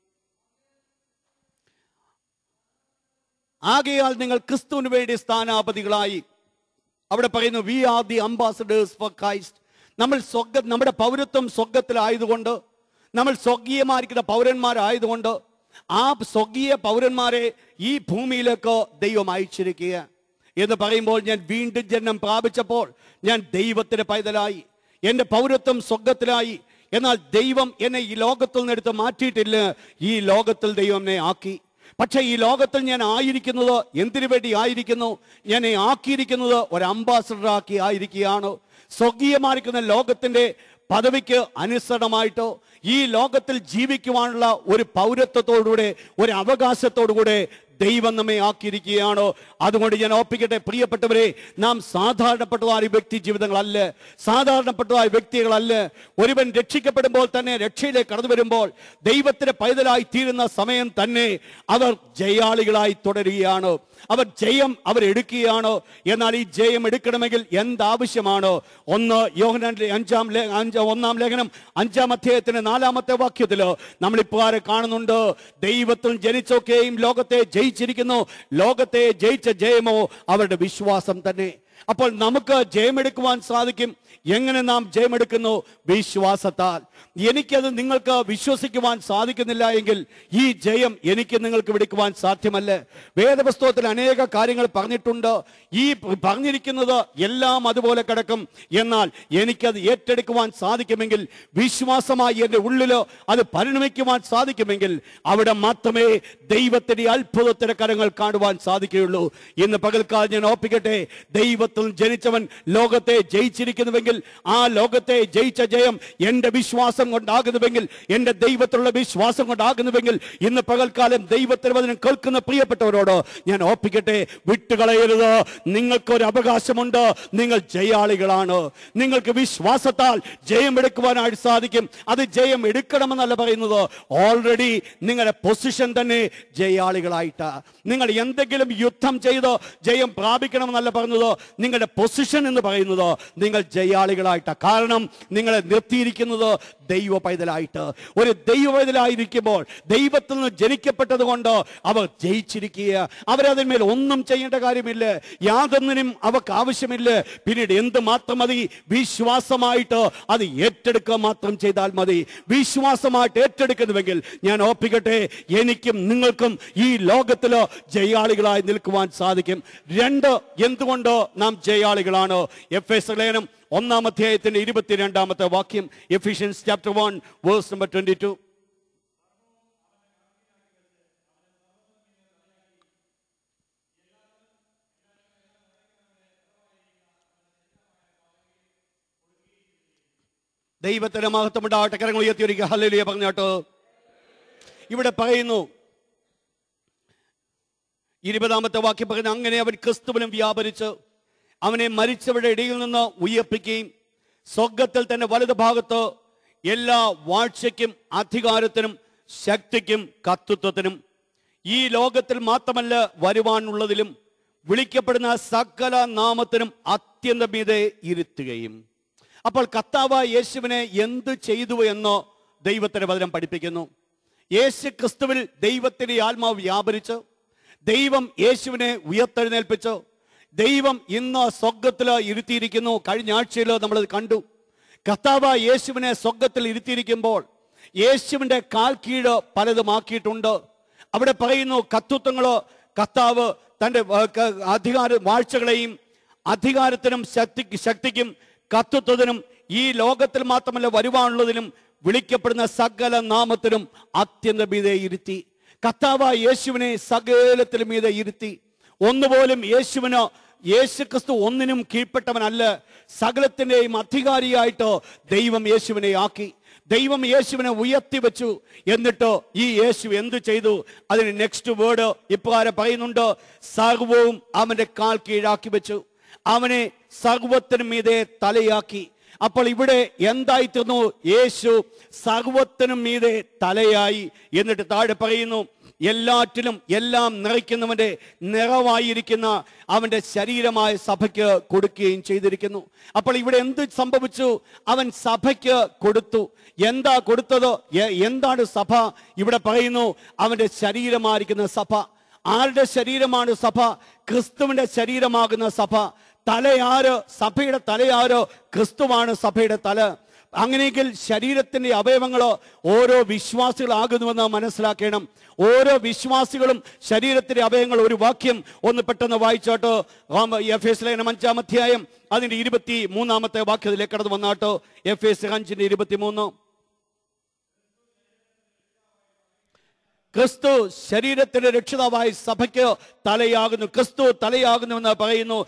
ആകയാൽ നിങ്ങൾ ക്രിസ്തുവിന് വേണ്ടി സ്ഥാനാപതികളായി. അവിടെ പറയുന്നു, we are the ambassadors for Christ. നമ്മൾ സ്വർഗ നമ്മുടെ പൗരത്വം സ്വർഗത്തിലായതുകൊണ്ട്, നമ്മൾ സ്വർഗീയമായിരിക്കുന്ന പൗരന്മാരായതുകൊണ്ട്, ആ സ്വർഗീയ പൗരന്മാരെ ഈ ഭൂമിയിലേക്ക് ദൈവം അയച്ചിരിക്കുക എന്ന് പറയുമ്പോൾ, ഞാൻ വീണ്ടും ജന്മം പ്രാപിച്ചപ്പോൾ ഞാൻ ദൈവത്തിന്റെ പൈതലായി, എൻ്റെ പൗരത്വം സ്വർഗത്തിലായി. എന്നാൽ ദൈവം എന്നെ ഈ ലോകത്തിൽ നിന്ന് എടുത്ത് മാറ്റിയിട്ടില്ല, ഈ ലോകത്തിൽ ദൈവം എന്നെ ആക്കി. പക്ഷെ ഈ ലോകത്തിൽ ഞാൻ ആയിരിക്കുന്നത് എന്തിനു വേണ്ടി ആയിരിക്കുന്നു? എന്നെ ആക്കിയിരിക്കുന്നത് ഒരു അംബാസഡർ ആക്കി ആയിരിക്കുകയാണ്. സ്വർഗീയമായിരിക്കുന്ന ലോകത്തിന്റെ പദവിക്ക് അനുസരണമായിട്ടോ ഈ ലോകത്തിൽ ജീവിക്കുവാനുള്ള ഒരു പൗരത്വത്തോടുകൂടെ, ഒരു അവകാശത്തോടുകൂടെ ദൈവം നമ്മെ ആക്കിയിരിക്കുകയാണോ? അതുകൊണ്ട് ഞാൻ ഓർപ്പിക്കട്ടെ പ്രിയപ്പെട്ടവരെ, നാം സാധാരണപ്പെട്ടതായ വ്യക്തി ജീവിതങ്ങളല്ല, സാധാരണപ്പെട്ടതായ വ്യക്തികളല്ല. ഒരുവൻ രക്ഷിക്കപ്പെടുമ്പോൾ തന്നെ, രക്ഷയിലേക്ക് കടന്നു വരുമ്പോൾ, ദൈവത്തിന്റെ പൈതലായി തീരുന്ന സമയം തന്നെ അവർ ജയാളികളായി തുടരുകയാണ്. അവർ ജയം അവരെടുക്കുകയാണ്. എന്നാൽ ഈ ജയം എടുക്കണമെങ്കിൽ എന്താവശ്യമാണ്? ഒന്ന് യോഹന്നാന്റെ അഞ്ചാം അഞ്ചാം ഒന്നാം ലേഖനം അഞ്ചാം അധ്യായത്തിന്റെ നാലാമത്തെ വാക്യത്തില് നമ്മളിപ്രകാരം കാണുന്നുണ്ട്, ദൈവത്തിൽ ജനിച്ചൊക്കെയും ലോകത്തെ ജയിച്ചിരിക്കുന്നു. ലോകത്തെ ജയിച്ച ജയമോ അവരുടെ വിശ്വാസം തന്നെ. അപ്പോൾ നമുക്ക് ജയമെടുക്കുവാൻ സാധിക്കും. എങ്ങനെ നാം ജയമെടുക്കുന്നു? വിശ്വാസത്താൽ. എനിക്കത് നിങ്ങൾക്ക് വിശ്വസിക്കുവാൻ സാധിക്കുന്നില്ല എങ്കിൽ ഈ ജയം എനിക്ക് നിങ്ങൾക്ക് എടുക്കുവാൻ സാധ്യമല്ല. വേദപുസ്തകത്തിൽ അനേക കാര്യങ്ങൾ പറഞ്ഞിട്ടുണ്ട്. ഈ പറഞ്ഞിരിക്കുന്നത് എല്ലാം അതുപോലെ കിടക്കും. എന്നാൽ എനിക്കത് ഏറ്റെടുക്കുവാൻ സാധിക്കുമെങ്കിൽ, വിശ്വാസമായി എൻ്റെ ഉള്ളിലോ അത് പരിണമിക്കുവാൻ സാധിക്കുമെങ്കിൽ, അവിടെ മാത്രമേ ദൈവത്തിന്റെ അത്ഭുതത്തിന്റെ കരങ്ങൾ കാണുവാൻ സാധിക്കുകയുള്ളൂ. ഇന്ന് പകൽക്കാലം ഞാൻ ഓർപ്പിക്കട്ടെ, ദൈവത്തിൽ ജനിച്ചവൻ ലോകത്തെ ജയിച്ചിരിക്കുന്നുവെങ്കിൽ ജയിക്കണമെങ്കിൽ, ആ ലോകത്തെ ജയിച്ച ജയം എൻ്റെ വിശ്വാസം കൊണ്ടാകുന്നുവെങ്കിൽ, എൻ്റെ ദൈവത്തിലുള്ള വിശ്വാസം കൊണ്ടാകുന്നുവെങ്കിൽ, ഇന്ന് പകൽക്കാലം ദൈവത്തിന് വചനം കേൾക്കുന്ന പ്രിയപ്പെട്ടവരോട് ഞാൻ ഓർപ്പിക്കട്ടെ, വിട്ടുകളയരുത്. നിങ്ങൾക്കൊരു അവകാശമുണ്ട്. നിങ്ങൾ ജയാളികളാണ്. നിങ്ങൾക്ക് വിശ്വാസത്താൽ ജയം എടുക്കുവാനായിട്ട് സാധിക്കും. അത് ജയം എടുക്കണമെന്നല്ല പറയുന്നത്, ഓൾറെഡി നിങ്ങളുടെ പൊസിഷൻ തന്നെ ജയാളികളായിട്ട്. നിങ്ങൾ എന്തെങ്കിലും യുദ്ധം ചെയ്ത് ജയം പ്രാപിക്കണമെന്നല്ല പറയുന്നത്, നിങ്ങളുടെ പൊസിഷൻ എന്ന് പറയുന്നത് നിങ്ങൾ ജയാളികളായിട്ടാണ്. കാരണം നിങ്ങളെ നിർത്തിയിരിക്കുന്നത് ദൈവ പൈതലായിട്ട്. ഒരു ദൈവ പൈതലായിരിക്കുമ്പോൾ, ദൈവത്തിൽ നിന്ന് ജനിക്കപ്പെട്ടത് കൊണ്ട് അവർ ജയിച്ചിരിക്കുക. അവരതിന്മേൽ ഒന്നും ചെയ്യേണ്ട കാര്യമില്ല, യാതൊന്നിനും അവർക്ക് ആവശ്യമില്ല. പിന്നീട് എന്ത് മാത്രം മതി? വിശ്വാസമായിട്ട് അത് ഏറ്റെടുക്കുക മാത്രം ചെയ്താൽ മതി. വിശ്വാസമായിട്ട് ഏറ്റെടുക്കുന്നുവെങ്കിൽ ഞാൻ ഓർപ്പിക്കട്ടെ, എനിക്കും നിങ്ങൾക്കും ഈ ലോകത്തില് ജയാളികളായി നിൽക്കുവാൻ സാധിക്കും. രണ്ട്, എന്തുകൊണ്ട് നാം ജയാളികളാണ്? എഫേസ്യർ ലേഖനം ഒന്നാം അധ്യായത്തിന്റെ ഇരുപത്തിരണ്ടാമത്തെ വാക്യം, Ephesians chapter one verse number twenty two. ദൈവത്തിന്റെ മഹത്വം ഉണ്ടാകട്ടെ. കരങ്ങൾ ഉയർത്തിയൊരിക്കുക ഹല്ലേലൂയ പറഞ്ഞാട്ടോ. ഇവിടെ പറയുന്നു, ഇരുപതാമത്തെ വാക്യം പറയുന്നു, അങ്ങനെ അവൻ ക്രിസ്തുവിലും വ്യാപരിച്ച് അവനെ മരിച്ചവരുടെ ഇടയിൽ നിന്ന് ഉയർപ്പിക്കുകയും സ്വർഗത്തിൽ തന്നെ വലതു ഭാഗത്ത് എല്ലാ വാഴ്ചയ്ക്കും അധികാരത്തിനും ശക്തിക്കും കർത്തൃത്വത്തിനും ഈ ലോകത്തിൽ മാത്രമല്ല വരുവാനുള്ളതിലും വിളിക്കപ്പെടുന്ന സകല നാമത്തിനും അത്യന്തം മീതെ ഇരുത്തുകയും. അപ്പോൾ കർത്താവായ യേശുവിനെ എന്ത് ചെയ്തു എന്ന് ദൈവത്തിന്റെ വചനം പഠിപ്പിക്കുന്നു. യേശു ക്രിസ്തുവിൽ ദൈവത്തിന്റെ ആത്മാവ് വ്യാപരിച്ചു. ദൈവം യേശുവിനെ ഉയർത്തെഴുന്നേൽപ്പിച്ചു. ദൈവം ഇന്ന് സ്വർഗത്തിൽ ഇരുത്തിയിരിക്കുന്നു. കഴിഞ്ഞ ആഴ്ചയിൽ നമ്മളത് കണ്ടു. കർത്താവായ യേശുവിനെ സ്വർഗത്തിൽ ഇരുത്തിയിരിക്കുമ്പോൾ യേശുവിന്റെ കാൽ കീഴ് പലതുമാക്കിയിട്ടുണ്ട്. അവിടെ പറയുന്നു, കർത്തൃത്വങ്ങള് കർത്താവ് തൻ്റെ അധികാര വാഴ്ചകളെയും അധികാരത്തിനും ശക്തി ശക്തിക്കും കർത്തൃത്വത്തിനും ഈ ലോകത്തിൽ മാത്രമല്ല വരുവാനുള്ളതിനും വിളിക്കപ്പെടുന്ന സകല നാമത്തിനും അത്യന്തം മീതെ ഇരുത്തി. കർത്താവായ യേശുവിനെ സകലത്തിലും മീതെ ഇരുത്തി. ഒന്നുപോലും യേശുവിന് യേശു ക്രിസ്തു ഒന്നിനും കീഴ്പ്പെട്ടവനല്ല. സകലത്തിൻ്റെയും അധികാരിയായിട്ട് ദൈവം യേശുവിനെ ആക്കി. ദൈവം യേശുവിനെ ഉയർത്തി വെച്ചു. എന്നിട്ട് ഈ യേശു എന്ത് ചെയ്തു? അതിന് നെക്സ്റ്റ് വേർഡ് ഇപ്രകാരം പറയുന്നുണ്ട്, സർവവും അവന്റെ കാൽ കീഴാക്കി വെച്ചു, അവനെ സർവത്തിനും മീതെ തലയാക്കി. അപ്പോൾ ഇവിടെ എന്തായിത്തീർന്നു? യേശു സർവത്തിനും മീതെ തലയായി. എന്നിട്ട് താഴെ പറയുന്നു, എല്ലാറ്റിലും എല്ലാം നിറയ്ക്കുന്നവന്റെ നിറവായിരിക്കുന്ന അവന്റെ ശരീരമായ സഭയ്ക്ക് കൊടുക്കുകയും ചെയ്തിരിക്കുന്നു. അപ്പോൾ ഇവിടെ എന്ത് സംഭവിച്ചു? അവൻ സഭയ്ക്ക് കൊടുത്തു. എന്താ കൊടുത്തത്? എന്താണ് സഭ? ഇവിടെ പറയുന്നു, അവന്റെ ശരീരമായിരിക്കുന്ന സഭ. ആരുടെ ശരീരമാണ് സഭ? ക്രിസ്തുവിന്റെ ശരീരമാകുന്ന സഭ. തലയാര്? സഭയുടെ തലയാര്? ക്രിസ്തുവാണ് സഭയുടെ തല. അങ്ങനെയെങ്കിൽ ശരീരത്തിന്റെ അവയവങ്ങളോ ഓരോ വിശ്വാസികളാകുന്നുവെന്ന് മനസ്സിലാക്കണം. ഓരോ വിശ്വാസികളും ശരീരത്തിന്റെ അവയവങ്ങൾ. ഒരു വാക്യം ഒന്ന് പെട്ടെന്ന് വായിച്ചോട്ടോ. എഫേസ്യർ ലേഖനം അഞ്ചാം അധ്യായം അതിന്റെ ഇരുപത്തി മൂന്നാമത്തെ വാക്യത്തിലേക്ക് കടന്നു വന്നാട്ടോ. എഫേസ്യർ അഞ്ചിന്റെ ഇരുപത്തി മൂന്ന്. ക്രിസ്തു ശരീരത്തിന്റെ രക്ഷിതാവായി സഭയ്ക്ക് തലയാകുന്നു. ക്രിസ്തു തലയാകുന്നുവെന്ന് പറയുന്നു.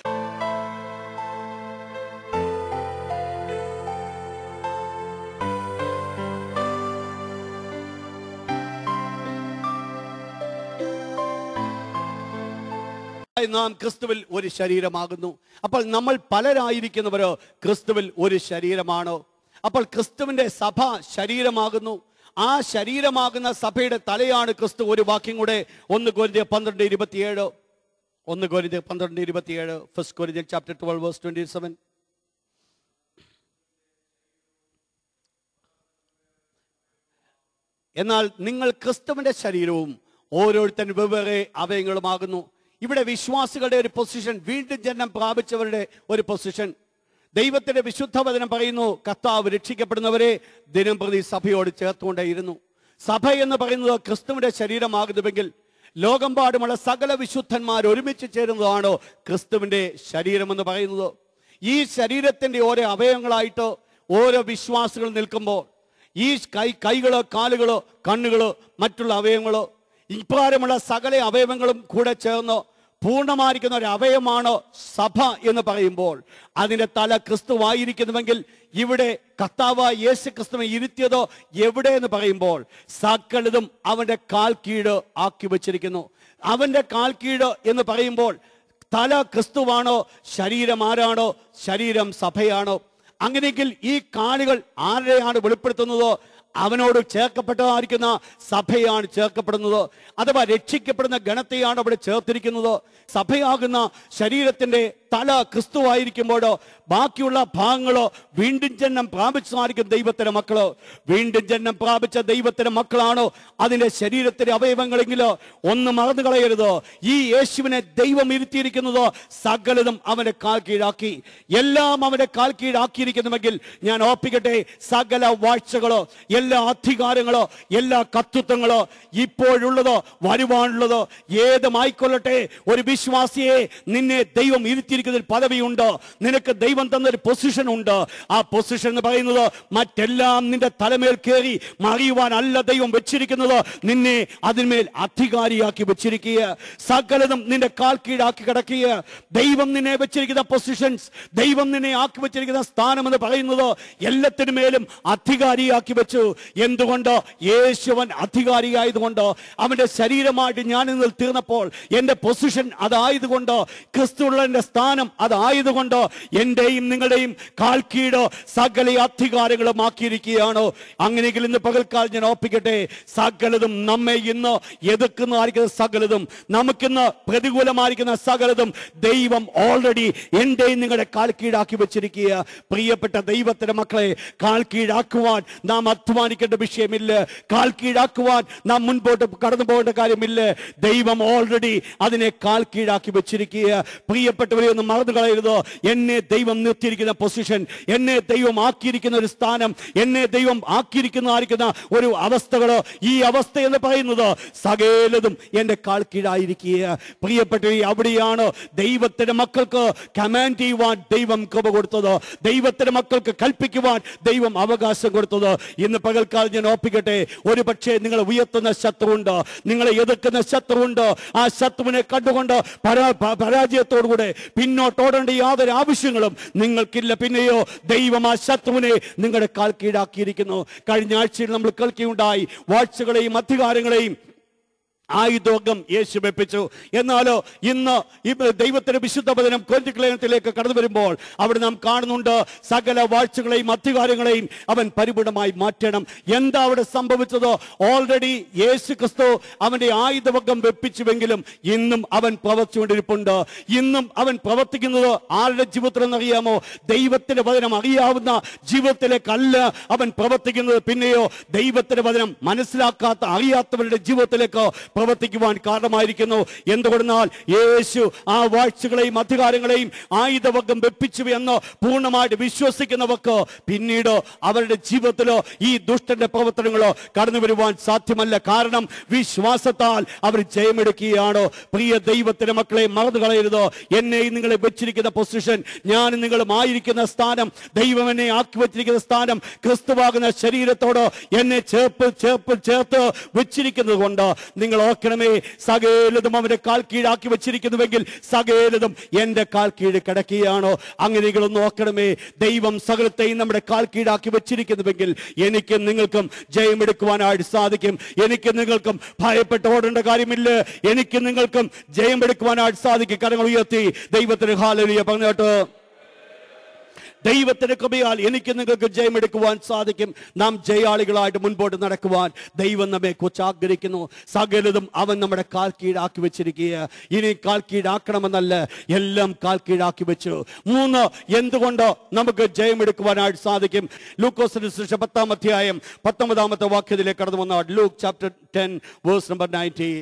നാം ക്രിസ്തുവിൽ ഒരു ശരീരമാകുന്നു. അപ്പോൾ നമ്മൾ പലരായിരിക്കുന്നവരോ ക്രിസ്തുവിൽ ഒരു ശരീരമാണ്. അപ്പോൾ ക്രിസ്തുവിന്റെ സഭ ശരീരമാകുന്നു. ആ ശരീരമാകുന്ന സഭയുടെ തലയാണ് ക്രിസ്തു. ഒരു വാക്യം കൂടെ, ഒന്ന് കൊരിന്ത്യർ പന്ത്രണ്ട് ഇരുപത്തിയേഴ്. ഒന്ന് കൊരിന്ത്യർ പന്ത്രണ്ട് ഇരുപത്തിയേഴ്. ഫസ്റ്റ് കൊരിന്ത്യർ chapter twelve verse twenty seven. എന്നാൽ നിങ്ങൾ ക്രിസ്തുവിന്റെ ശരീരവും ഓരോരുത്തരും വെവ്വേറെ അവയവങ്ങളുമാകുന്നു. ഇവിടെ വിശ്വാസികളുടെ ഒരു പൊസിഷൻ, വീണ്ടും ജന്മം പ്രാപിച്ചവരുടെ ഒരു പൊസിഷൻ. ദൈവത്തിന്റെ വിശുദ്ധ വചനം പറയുന്നു, കർത്താവ് രക്ഷിക്കപ്പെടുന്നവരെ ദിനം പ്രതി സഭയോട് ചേർത്തുകൊണ്ടേയിരുന്നു. സഭ എന്ന് പറയുന്നത് ക്രിസ്തുവിന്റെ ശരീരമാകുന്നുവെങ്കിൽ ലോകമ്പാടുമുള്ള സകല വിശുദ്ധന്മാർ ഒരുമിച്ച് ചേരുന്നതാണോ ക്രിസ്തുവിന്റെ ശരീരം എന്ന് പറയുന്നത്. ഈ ശരീരത്തിന്റെ ഓരോ അവയവങ്ങളായിട്ട് ഓരോ വിശ്വാസികൾ നിൽക്കുമ്പോൾ ഈ കൈ കൈകളോ കാലുകളോ കണ്ണുകളോ മറ്റുള്ള അവയവങ്ങളോ ഇപ്രകാരമുള്ള സകല അവയവങ്ങളും കൂടെ ചേർന്ന് പൂർണ്ണമായിരിക്കുന്ന ഒരു അവയവമാണ് സഭ എന്ന് പറയുമ്പോൾ അതിന്റെ തല ക്രിസ്തുവായിരിക്കുന്നുവെങ്കിൽ ഇവിടെ കർത്താവായ യേശു ക്രിസ്തുവിനെ ഇരുത്തിയതോ എവിടെ എന്ന് പറയുമ്പോൾ സകലതും അവന്റെ കാൽ കീഴ് ആക്കി വെച്ചിരിക്കുന്നു. അവന്റെ കാൽ കീഴ് എന്ന് പറയുമ്പോൾ തല ക്രിസ്തുവാണോ, ശരീരം ആരാണോ? ശരീരം സഭയാണോ? അങ്ങനെയെങ്കിൽ ഈ കാലുകൾ ആരെയാണ് വെളിപ്പെടുത്തുന്നത്? അവനോട് ചേർക്കപ്പെട്ടതായിരിക്കുന്ന സഭയാണ് ചേർക്കപ്പെടുന്നത്. അഥവാ രക്ഷിക്കപ്പെടുന്ന ഗണത്തെയാണ് അവിടെ ചേർത്തിരിക്കുന്നത്. സഭയാകുന്ന ശരീരത്തിന്റെ തല ക്രിസ്തുവായിരിക്കുമ്പോഴോ ബാക്കിയുള്ള ഭാഗങ്ങളോ വീണ്ടും ജന്മം പ്രാപിച്ചതായിരിക്കും ദൈവത്തിന്റെ മക്കളോ. വീണ്ടും ജന്മം പ്രാപിച്ച ദൈവത്തിന്റെ മക്കളാണോ അതിന്റെ ശരീരത്തിന്റെ അവയവങ്ങളെങ്കിലോ ഒന്ന് മറന്നു കളയരുത്. ഈ യേശുവിനെ ദൈവം ഇരുത്തിയിരിക്കുന്നത് സകലതും അവന്റെ കാൽ കീഴാക്കി. എല്ലാം അവന്റെ കാൽ കീഴാക്കിയിരിക്കുന്നുവെങ്കിൽ ഞാൻ ഓർപ്പിക്കട്ടെ, സകല വാഴ്ചകളോ എല്ലാ അധികാരങ്ങളോ എല്ലാ കർത്തൃത്വങ്ങളോ ഇപ്പോഴുള്ളതോ വരുവാനുള്ളതോ ഏതുമായിക്കൊള്ളട്ടെ, ഒരു വിശ്വാസിയെ നിന്നെ ദൈവം ഇരുത്തിയിരിക്കുന്നതിൽ പദവിയുണ്ട്. നിനക്ക് ദൈവം തന്നൊരു പൊസിഷൻ ഉണ്ട്. ആ പൊസിഷൻ എന്ന് പറയുന്നത് മറ്റെല്ലാം നിന്റെ തലമേൽ കയറി മറിയുവാനല്ല ദൈവം വെച്ചിരിക്കുന്നത്. നിന്നെ അതിന്മേൽ അധികാരിയാക്കി വെച്ചിരിക്കുക. സകലതും നിന്റെ കാൽ കീഴാക്കി കിടക്കുക. ദൈവം നിന്നെ വെച്ചിരിക്കുന്ന പൊസിഷൻസ്, ദൈവം നിന്നെ ആക്കി വെച്ചിരിക്കുന്ന സ്ഥാനം എന്ന് പറയുന്നത് എല്ലാത്തിനുമേലും അധികാരിയാക്കി വെച്ചു. എന്തുകൊണ്ട്? യേശുവൻ അധികാരിയായതുകൊണ്ട്. അവന്റെ ശരീരമായിട്ട് ഞാൻ ഇന്ന് തീർന്നപ്പോൾ എന്റെ പൊസിഷൻ അതായതുകൊണ്ട്, ക്രിസ്തുവുള്ള എന്റെ സ്ഥാനം അതായതുകൊണ്ട് എന്റെയും നിങ്ങളുടെയും കാൽ കീഴ് സകല അധികാരങ്ങളും ആക്കിയിരിക്കുകയാണ്. അങ്ങനെയെങ്കിൽ ഇന്ന് പകൽക്കാലം ഞാൻ ഓർപ്പിക്കട്ടെ, സകലതും നമ്മെ ഇന്ന് എതിർക്കുന്നതായിരിക്കുന്ന സകലതും, നമുക്കിന്ന് പ്രതികൂലമായിരിക്കുന്ന സകലതും ദൈവം ഓൾറെഡി എന്റെയും നിങ്ങളുടെ കാൽ കീഴാക്കി വെച്ചിരിക്കുക. പ്രിയപ്പെട്ട ദൈവത്തിന്റെ മക്കളെ, കാൽ കീഴാക്കുവാൻ നാം അധ്വാനിക്കേണ്ട വിഷയമില്ല. കാൽ കീഴാക്കുവാൻ നാം മുൻപോട്ട് കടന്നു പോകേണ്ട കാര്യമില്ല. ദൈവം ഓൾറെഡി അതിനെ കാൽ കീഴാക്കി വെച്ചിരിക്കുക. പ്രിയപ്പെട്ടവരെ, ഒന്ന് മറന്നു കളയരുത്. എന്നെ ദൈവം നിർത്തിയിരിക്കുന്ന പൊസിഷൻ, എന്നെ ദൈവം ആക്കിയിരിക്കുന്ന ഒരു സ്ഥാനം, എന്നെ ദൈവം ആക്കിയിരിക്കുന്നതായിരിക്കുന്ന ഒരു അവസ്ഥകള്, ഈ അവസ്ഥ എന്ന് പറയുന്നത് സകലതും എന്റെ കാൽ കീഴായിരിക്കുക. പ്രിയപ്പെട്ടവരെ, അവിടെയാണ് ദൈവത്തിന്റെ മക്കൾക്ക് കമാൻഡ് ചെയ്യുവാൻ ദൈവം കൃപ കൊടുത്തത്, ദൈവത്തിന്റെ മക്കൾക്ക് കൽപ്പിക്കുവാൻ ദൈവം അവകാശം കൊടുത്തത്. ഇന്ന് പകൽക്കാലം ഞാൻ ഓർപ്പിക്കട്ടെ, ഒരു പക്ഷേ നിങ്ങൾ ഉയർത്തുന്ന ശത്രുവുണ്ട്, നിങ്ങളെ എതിർക്കുന്ന ശത്രുവുണ്ട്. ആ ശത്രുവിനെ കണ്ടുകൊണ്ട് പരാജയത്തോടുകൂടെ പിന്നോട്ടോടേണ്ട യാതൊരു ആവശ്യങ്ങളും നിങ്ങൾക്കില്ല. പിന്നെയോ ദൈവം ആ ശത്രുവിനെ നിങ്ങളുടെ കാൽ കീഴാക്കിയിരിക്കുന്നു. കഴിഞ്ഞ ആഴ്ചയിൽ നമ്മൾ കേൾക്കുകയുണ്ടായി, വാഴ്ചകളെയും അധികാരങ്ങളെയും ആയുധോഗം യേശു വെപ്പിച്ചു. എന്നാലോ ഇന്ന് ഈ ദൈവത്തിന്റെ വിശുദ്ധ വചനം കൊരിന്ത്യലേഖനത്തിലേക്ക് കടന്നു വരുമ്പോൾ അവിടെ നാം കാണുന്നുണ്ട്, സകല വാഴ്ചകളെയും അധികാരങ്ങളെയും അവൻ പരിപൂർണമായി മാറ്റണം. എന്താ അവിടെ സംഭവിച്ചത്? ഓൾറെഡി യേശു ക്രിസ്തു അവന്റെ ആയുധവകം വെപ്പിച്ചുവെങ്കിലും ഇന്നും അവൻ പ്രവർത്തിച്ചുകൊണ്ടിരിപ്പുണ്ട്. ഇന്നും അവൻ പ്രവർത്തിക്കുന്നത് ആരുടെ ജീവിതത്തിലെന്നറിയാമോ? ദൈവത്തിന്റെ വചനം അറിയാവുന്ന ജീവിതത്തിലേക്കല്ല അവൻ പ്രവർത്തിക്കുന്നത്. പിന്നെയോ ദൈവത്തിന്റെ വചനം മനസ്സിലാക്കാത്ത അറിയാത്തവരുടെ ജീവിതത്തിലേക്ക് പ്രവർത്തിക്കുവാൻ കാരണമായിരിക്കുന്നു. എന്തുകൊണ്ടെന്നാൽ യേശു ആ വാഴ്ചകളെയും അധികാരങ്ങളെയും ആയുധവകം വെപ്പിച്ചു എന്ന് പൂർണ്ണമായിട്ട് വിശ്വസിക്കുന്നവർക്ക് പിന്നീട് അവരുടെ ജീവിതത്തിലോ ഈ ദുഷ്ടന്റെ പ്രവർത്തനങ്ങളോ കടന്നു വരുവാൻ സാധ്യമല്ല. കാരണം വിശ്വാസത്താൽ അവർ ജയമെടുക്കുകയാണ്. പ്രിയ ദൈവത്തിന്റെ മക്കളെ, മറന്നു കളയരുത്. എന്നെ നിങ്ങളെ വെച്ചിരിക്കുന്ന പൊസിഷൻ, ഞാൻ നിങ്ങളും ആയിരിക്കുന്ന സ്ഥാനം, ദൈവം എന്നെ ആക്കി വെച്ചിരിക്കുന്ന സ്ഥാനം, ക്രിസ്തുവാകുന്ന ശരീരത്തോട് എന്നെ ചേർപ്പ് ചേർപ്പ് ചേർത്ത് വെച്ചിരിക്കുന്നത് കൊണ്ട് നിങ്ങൾ ഓർക്കണമേ, സകലതും അവന്റെ കാൽ കീഴാക്കി വെച്ചിരിക്കുന്നുവെങ്കിൽ സകലതും എന്റെ കാൽ കീഴ് കിടക്കുകയാണോ? അങ്ങനെയൊന്ന് ഓർക്കണമേ. ദൈവം സകലത്തെയും നമ്മുടെ കാൽ കീഴാക്കി വെച്ചിരിക്കുന്നുവെങ്കിൽ എനിക്കും നിങ്ങൾക്കും ജയമെടുക്കുവാനായിട്ട് സാധിക്കും. എനിക്ക് നിങ്ങൾക്കും ഭയപ്പെട്ട് ഓടേണ്ട കാര്യമില്ല. എനിക്ക് നിങ്ങൾക്കും ജയമെടുക്കുവാനായിട്ട് സാധിക്കും. കരങ്ങൾ ഉയർത്തി ദൈവത്തിന് ഹല്ലേലൂയ പറഞ്ഞോട്ട്. ദൈവത്തിന്റെ കൃപയാൽ എനിക്ക് നിങ്ങൾക്ക് ജയമെടുക്കുവാൻ സാധിക്കും. നാം ജയാളികളായിട്ട് മുൻപോട്ട് നടക്കുവാൻ ദൈവം നമ്മെ കുറിച്ച് ആഗ്രഹിക്കുന്നു. സകലതും അവൻ നമ്മുടെ കാൽ കീഴാക്കി വെച്ചിരിക്കുക. ഇനി കാൽ കീഴാക്കണമെന്നല്ല, എല്ലാം കാൽ കീഴാക്കി വെച്ചു. മൂന്ന്, എന്തുകൊണ്ട് നമുക്ക് ജയമെടുക്കുവാനായിട്ട് സാധിക്കും? ലൂക്കോസിന്റെ സുവിശേഷം പത്താം അധ്യായം പത്തൊമ്പതാമത്തെ വാക്യത്തിലേക്ക് കടന്നു വന്നാൽ, Luke chapter ten verse number nineteen.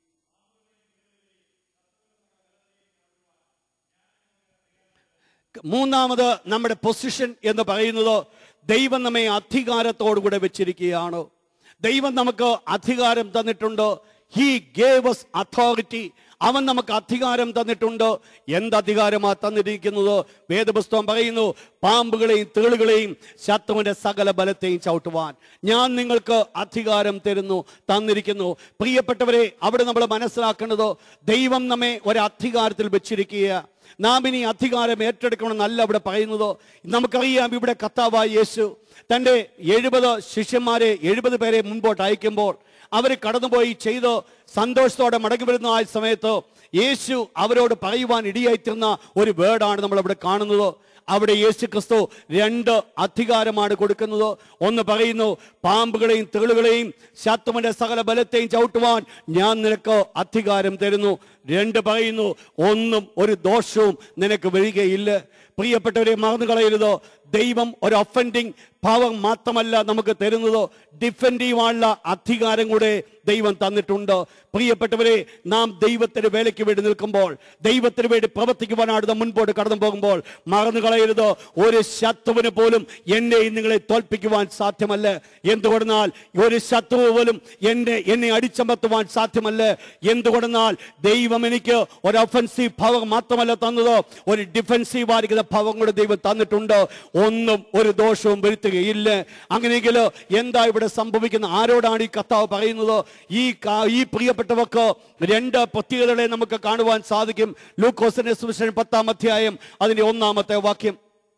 മൂന്നാമത് നമ്മുടെ പൊസിഷൻ എന്ന് പറയുന്നത് ദൈവം നമ്മെ അധികാരത്തോടുകൂടെ വെച്ചിരിക്കുകയാണ്. ദൈവം നമുക്ക് അധികാരം തന്നിട്ടുണ്ട്. He gave us authority. അവൻ നമുക്ക് അധികാരം തന്നിട്ടുണ്ട്. എന്ത് അധികാരമാ തന്നിരിക്കുന്നത്? വേദപുസ്തകം പറയുന്നു, പാമ്പുകളെയും തേളുകളെയും ശത്രുവിന്റെ സകല ബലത്തെയും ചവിട്ടുവാൻ ഞാൻ നിങ്ങൾക്ക് അധികാരം തരുന്നു തന്നിരിക്കുന്നു. പ്രിയപ്പെട്ടവരെ, അവിടെ നമ്മൾ മനസ്സിലാക്കേണ്ടത്, ദൈവം നമ്മെ ഒരു അധികാരത്തിൽ വെച്ചിരിക്കുക. നാം ഇനി അധികാരം ഏറ്റെടുക്കണമെന്നല്ല അവിടെ പറയുന്നത്. നമുക്കറിയാം, ഇവിടെ കർത്താവായ യേശു തൻ്റെ എഴുപത് ശിഷ്യന്മാരെ എഴുപത് പേരെ മുൻപോട്ട് അയക്കുമ്പോൾ അവർ കടന്നുപോയി ചെയ്ത് സന്തോഷത്തോടെ മടങ്ങി വരുന്ന ആ സമയത്ത് യേശു അവരോട് പറയുവാൻ ഇടിയായിത്തീർന്ന ഒരു വേർഡാണ് നമ്മൾ അവിടെ കാണുന്നത്. അവിടെ യേശു ക്രിസ്തു രണ്ട് അധികാരമാണ് കൊടുക്കുന്നത്. ഒന്ന് പറയുന്നു, പാമ്പുകളെയും തേളുകളെയും ശത്രുവിന്റെ സകല ബലത്തെയും ചവിട്ടുവാൻ ഞാൻ നിനക്ക് അധികാരം തരുന്നു. രണ്ട് പറയുന്നു, ഒന്നും ഒരു ദോഷവും നിനക്ക് വരികയില്ല. പ്രിയപ്പെട്ടവരെ, മറന്നു കളയരുത്, ദൈവം ഒരു ഒഫൻഡിങ് പവർ മാത്രമല്ല നമുക്ക് തരുന്നത്, ഡിഫെൻഡീവാനുള്ള അധികാരം കൂടെ ദൈവം തന്നിട്ടുണ്ട്. പ്രിയപ്പെട്ടവരെ, നാം ദൈവത്തിന് വേലയ്ക്ക് വേണ്ടി നിൽക്കുമ്പോൾ, ദൈവത്തിന് വേണ്ടി പ്രവർത്തിക്കുവാനാണ് നാം മുൻപോട്ട് കടന്നു പോകുമ്പോൾ, മറന്നു കളയരുത്, ഒരു ശത്രുവിന് പോലും എന്നെയും നിങ്ങളെ തോൽപ്പിക്കുവാൻ സാധ്യമല്ല. എന്തുകൊണ്ടെന്നാൽ ഒരു ശത്രു പോലും എന്നെ എന്നെ അടിച്ചമർത്തുവാൻ സാധ്യമല്ല. എന്തുകൊണ്ടെന്നാൽ ദൈവം എനിക്ക് ഒരു ഒഫൻസീവ് പവർ മാത്രമല്ല തന്നത്, ഒരു ഡിഫെൻസീവ് ആയിരിക്കുന്ന പവർ കൂടെ ദൈവം തന്നിട്ടുണ്ട്. ഒന്നും ഒരു ദോഷവും വരുത്തുകയില്ല. അങ്ങനെയെങ്കിൽ എന്താ ഇവിടെ സംഭവിക്കുന്നത്? ആരോടാണ് ഈ കർത്താവ് പറയുന്നത്? ഈ ഈ പ്രിയപ്പെട്ടവർക്ക് രണ്ട് പ്രത്യേകതകളെ നമുക്ക് കാണുവാൻ സാധിക്കും. ലൂക്കോസിന്റെ സുവിശേഷം പത്താം അധ്യായം അതിന്റെ ഒന്നാമത്തെ വാക്യം.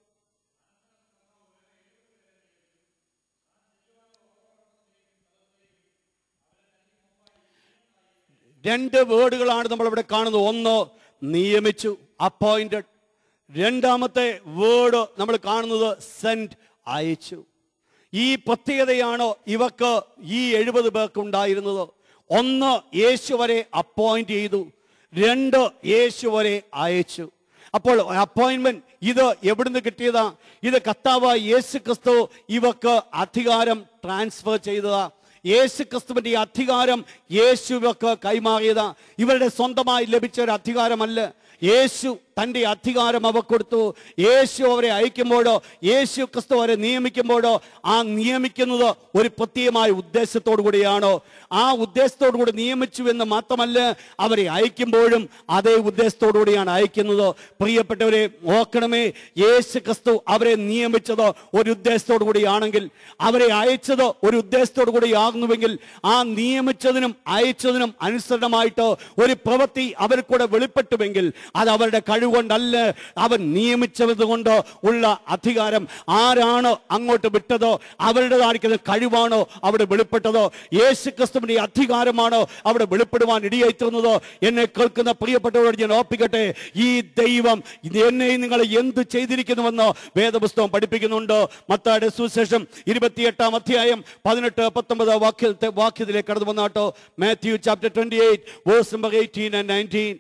രണ്ട് വേർഡുകളാണ് നമ്മൾ ഇവിടെ കാണുന്നത്. ഒന്ന്, നിയമിച്ചു, അപ്പോയിന്റഡ്. രണ്ടാമത്തെ വേർഡ് നമ്മൾ കാണുന്നത് സെൻഡ്, അയച്ചു. ഈ പ്രത്യേകതയാണ് ഇവർക്ക് ഈ എഴുപത് പേർക്ക് ഉണ്ടായിരുന്നത്. ഒന്ന്, യേശു വരെ അപ്പോയിന്റ് ചെയ്തു. രണ്ട്, യേശു വരെ അയച്ചു. അപ്പോൾ അപ്പോയിന്റ്മെന്റ് ഇത് എവിടുന്ന് കിട്ടിയതാ? ഇത് കർത്താവായ യേശു ക്രിസ്തു ഇവർക്ക് അധികാരം ട്രാൻസ്ഫർ ചെയ്തതാ. യേശു ക്രിസ്തുവിന്റെ ഈ അധികാരം യേശു ഇവർക്ക് കൈമാറിയതാ. ഇവരുടെ സ്വന്തമായി ലഭിച്ച ഒരു അധികാരമല്ല. യേശു തൻ്റെ അധികാരം അവർ കൊടുത്തു. യേശു അവരെ അയക്കുമ്പോഴോ യേശു ക്രിസ്തു അവരെ നിയമിക്കുമ്പോഴോ ആ നിയമിക്കുന്നത് ഒരു പ്രത്യേകമായ ഉദ്ദേശത്തോടു കൂടിയാണോ? ആ ഉദ്ദേശത്തോടു കൂടി നിയമിച്ചു എന്ന് മാത്രമല്ല, അവരെ അയക്കുമ്പോഴും അതേ ഉദ്ദേശത്തോടു കൂടിയാണ് അയക്കുന്നത്. പ്രിയപ്പെട്ടവരെ, ഓർക്കണമേ, യേശു ക്രിസ്തു അവരെ നിയമിച്ചത് ഒരു ഉദ്ദേശത്തോടു കൂടിയാണെങ്കിൽ, അവരെ അയച്ചത് ഒരു ഉദ്ദേശത്തോടു കൂടിയാകുന്നുവെങ്കിൽ, ആ നിയമിച്ചതിനും അയച്ചതിനും അനുസരണമായിട്ട് ഒരു പ്രവൃത്തി അവർക്കൂടെ വെളിപ്പെട്ടുവെങ്കിൽ അത് അവരുടെ കഴിവുകൊണ്ടല്ല, അവൻ നിയമിച്ചത് കൊണ്ട് ഉള്ള അധികാരം. ആരാണ് അങ്ങോട്ട് വിട്ടതോ അവരുടേതായിരിക്കുന്ന കഴിവാണോ അവിടെ വെളിപ്പെട്ടതോ? യേശു ക്രിസ്തുവിന്റെ അധികാരമാണോ അവിടെ വെളിപ്പെടുവാൻ ഇടയായിത്തീർന്നത്? എന്നെ കേൾക്കുന്ന പ്രിയപ്പെട്ടവരോട് ഞാൻ ഓർപ്പിക്കട്ടെ, ഈ ദൈവം എന്നെ നിങ്ങളെ എന്ത് ചെയ്തിരിക്കുന്നുവെന്ന് വേദപുസ്തകം പഠിപ്പിക്കുന്നുണ്ട്. മത്തായിയുടെ സുവിശേഷം ഇരുപത്തിയെട്ടാം അധ്യായം പതിനെട്ട് പത്തൊമ്പത് വാക്യത്തെ വാക്യത്തിലേക്ക് കടന്നു വന്നാട്ടോ. Matthew chapter twenty eight verse number eighteen and nineteen.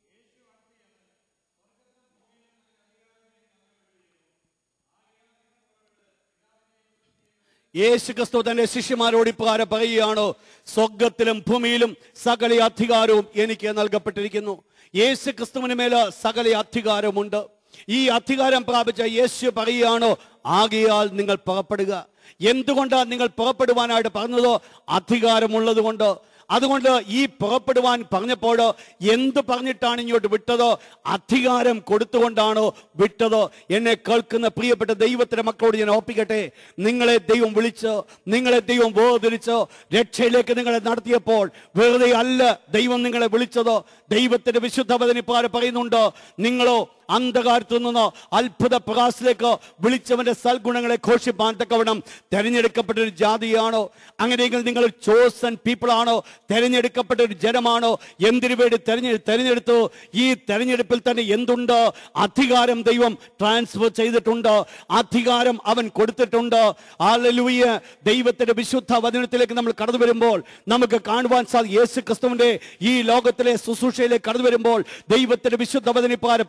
യേശു ക്രിസ്തു തന്റെ ശിഷ്യന്മാരോട് ഇപ്രകാരം പറയുകയാണ്, സ്വർഗത്തിലും ഭൂമിയിലും സകല അധികാരവും എനിക്ക് നൽകപ്പെട്ടിരിക്കുന്നു. യേശു ക്രിസ്തുവിന് മേല് സകല അധികാരമുണ്ട്. ഈ അധികാരം പ്രാപിച്ച യേശു പറയുകയാണ്, ആകയാൽ നിങ്ങൾ പുറപ്പെടുക. എന്തുകൊണ്ടാണ് നിങ്ങൾ പുറപ്പെടുവാനായിട്ട് പറഞ്ഞതോ? അധികാരമുള്ളത് കൊണ്ട്. അതുകൊണ്ട് ഈ പുറപ്പെടുവാൻ പറഞ്ഞപ്പോൾ എന്ത് പറഞ്ഞിട്ടാണ് ഇങ്ങോട്ട് വിട്ടതോ? അധികാരം കൊടുത്തുകൊണ്ടാണോ വിട്ടതോ? എന്നെ കേൾക്കുന്ന പ്രിയപ്പെട്ട ദൈവത്തിന്റെ മക്കളോട് ഞാൻ ഓർപ്പിക്കട്ടെ, നിങ്ങളെ ദൈവം വിളിച്ച്, നിങ്ങളെ ദൈവം വേർതിരിച്ച് രക്ഷയിലേക്ക് നിങ്ങളെ നടത്തിയപ്പോൾ വെറുതെ അല്ല ദൈവം നിങ്ങളെ വിളിച്ചത്. ദൈവത്തിന്റെ വിശുദ്ധ വചനം ഇപ്രകാരം പറയുന്നുണ്ട്, നിങ്ങളോ അന്ധകാരത്തിൽ നിന്ന് അത്ഭുത പ്രകാശത്തിലേക്ക് വിളിച്ചവന്റെ സൽഗുണങ്ങളെ ഘോഷിപ്പാൻ തക്കവണ്ണം തെരഞ്ഞെടുക്കപ്പെട്ട ഒരു ജാതിയാണോ? അങ്ങനെയെങ്കിൽ നിങ്ങൾ ചോസൻ പീപ്പിൾ ആണോ? തെരഞ്ഞെടുക്കപ്പെട്ട ഒരു ജനമാണോ? എന്തിനു വേണ്ടി തെരഞ്ഞെ തെരഞ്ഞെടുത്തു? ഈ തെരഞ്ഞെടുപ്പിൽ തന്നെ എന്തുണ്ട്? അധികാരം ദൈവം ട്രാൻസ്ഫർ ചെയ്തിട്ടുണ്ട്. അധികാരം അവൻ കൊടുത്തിട്ടുണ്ട്. ഹല്ലേലൂയ. ദൈവത്തിന്റെ വിശുദ്ധ വചനത്തിലേക്ക് നമ്മൾ കടന്നു വരുമ്പോൾ നമുക്ക് കാണുവാൻ സാധിക്കും, യേശു ക്രിസ്തുവിന്റെ ഈ ലോകത്തിലെ ശുശ്രൂഷയിലേക്ക് കടന്നു വരുമ്പോൾ ദൈവത്തിന്റെ വിശുദ്ധ വചനം പറയുന്നുണ്ട്,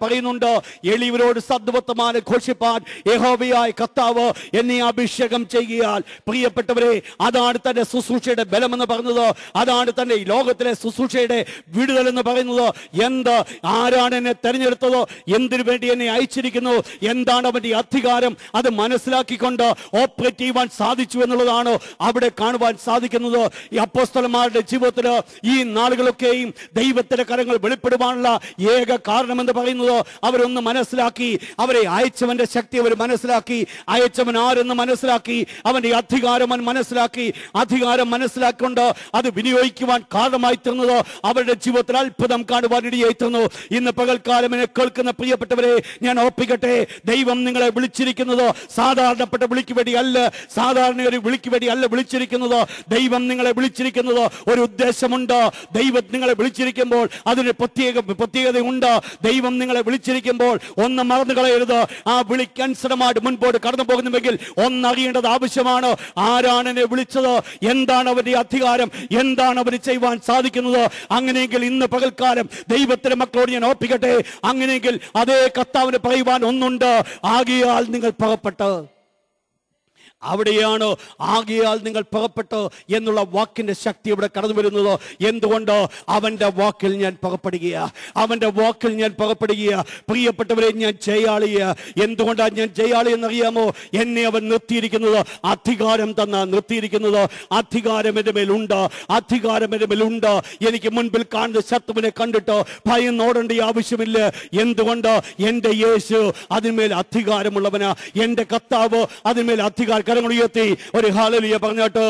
അതുകൊണ്ട് എളിയവരോട് സദ്വർത്തമാനം ഘോഷിപ്പാൻ യഹോവയായ കർത്താവ് എന്നെ അഭിഷേകം ചെയ്യുകയാൽ പ്രിയപ്പെട്ടവരെ, അതാണ് തന്റെ ശുശ്രൂഷയുടെ ബലമെന്ന് പറയുന്നത്. അതാണ് തന്റെ ഈ ലോകത്തിലെ ശുശ്രൂഷയുടെ വിടുതൽ എന്ന് പറയുന്നത്. എന്ത് ആരാണ് എന്നെ തെരഞ്ഞെടുത്തത്, എന്തിനു വേണ്ടി എന്നെ അയച്ചിരിക്കുന്നു, എന്താണ് അവന്റെ അധികാരം, അത് മനസ്സിലാക്കിക്കൊണ്ട് ഓപ്പറേറ്റ് ചെയ്യുവാൻ സാധിച്ചു എന്നുള്ളതാണ് അവിടെ കാണുവാൻ സാധിക്കുന്നത്. ഈ അപ്പോസ്തലന്മാരുടെ ജീവിതത്തിൽ ഈ നാളുകളൊക്കെയും ദൈവത്തിന്റെ കരങ്ങൾ വെളിപ്പെടുവാനുള്ള ഏക കാരണം എന്ന് പറയുന്നത് അവരൊന്ന് മനസ്സിലാക്കി, അവരെ അയച്ചവന്റെ ശക്തി അവർ മനസ്സിലാക്കി, അയച്ചവൻ ആരെന്ന് മനസ്സിലാക്കി, അവന്റെ അധികാരം മനസ്സിലാക്കി. അധികാരം മനസ്സിലാക്കിക്കൊണ്ട് അത് വിനിയോഗിക്കുവാൻ കാരണമായി തീർന്നത് അവരുടെ ജീവിതത്തിൽ അത്ഭുതം കാണുവാൻ ഇടയായി തീർന്നു. ഇന്ന് പകൽക്കാലം എന്നെ കേൾക്കുന്ന പ്രിയപ്പെട്ടവരെ, ഞാൻ ഓർപ്പിക്കട്ടെ, ദൈവം നിങ്ങളെ വിളിച്ചിരിക്കുന്നത് സാധാരണപ്പെട്ട വിളിക്ക് വേണ്ടി അല്ല, സാധാരണ ഒരു വിളിക്ക് വേണ്ടി അല്ല വിളിച്ചിരിക്കുന്നത്. ദൈവം നിങ്ങളെ വിളിച്ചിരിക്കുന്നത് ഒരു ഉദ്ദേശമുണ്ട്. ദൈവം നിങ്ങളെ വിളിച്ചിരിക്കുമ്പോൾ അതിന് പ്രത്യേക പ്രത്യേകതയുണ്ട്. ദൈവം നിങ്ങളെ വിളിച്ചിരിക്കുമ്പോൾ ഒന്ന് മറന്നു കളയരുത്. ആ വിളിക്കനുസൃതമായിട്ട് മുൻപോട്ട് കടന്നു പോകുന്നുവെങ്കിൽ ഒന്നറിയേണ്ടത് ആവശ്യമാണ്. ആരാണ് എന്നെ വിളിച്ചത്, എന്താണ് അവന്റെ അധികാരം, എന്താണ് അവന് ചെയ്യുവാൻ സാധിക്കുന്നത്. അങ്ങനെയെങ്കിൽ ഇന്ന് പകൽക്കാലം ദൈവത്തിന്റെ മക്കളോട് ഞാൻ ഓർപ്പിക്കട്ടെ, അങ്ങനെയെങ്കിൽ അതേ കർത്താവിന് പറയുവാൻ ഒന്നുണ്ട്, ആകയാൽ നിങ്ങൾ പുറപ്പെട്ട്. അവിടെയാണ് ആകയാൽ നിങ്ങൾ പുറപ്പെട്ടു എന്നുള്ള വാക്കിന്റെ ശക്തി ഇവിടെ കടന്നു വരുന്നത്. എന്തുകൊണ്ട്? അവന്റെ വാക്കിൽ ഞാൻ പുറപ്പെടുക, അവന്റെ വാക്കിൽ ഞാൻ പുറപ്പെടുക. പ്രിയപ്പെട്ടവരെ, ഞാൻ ജയാളിയ. എന്തുകൊണ്ടാണ് ഞാൻ ജയാളി എന്നറിയാമോ? എന്നെ അവൻ നിർത്തിയിരിക്കുന്നത്, അധികാരം തന്ന നിർത്തിയിരിക്കുന്നത്. അധികാരം എൻ്റെ മേലുണ്ട്, അധികാരം എൻ്റെ മേലുണ്ട്. എനിക്ക് മുൻപിൽ കാണുന്ന ശത്രുവിനെ കണ്ടിട്ട് ഭയന്നോടേണ്ട ആവശ്യമില്ല. എന്തുകൊണ്ട്? എൻ്റെ യേശു അതിന്മേൽ അധികാരമുള്ളവനാ. എൻ്റെ കർത്താവ് അതിന്മേൽ അധികാരം. കരങ്ങൾ ഉയർത്തി ഒരു ഹല്ലേലൂയ പറഞ്ഞാട്ട്.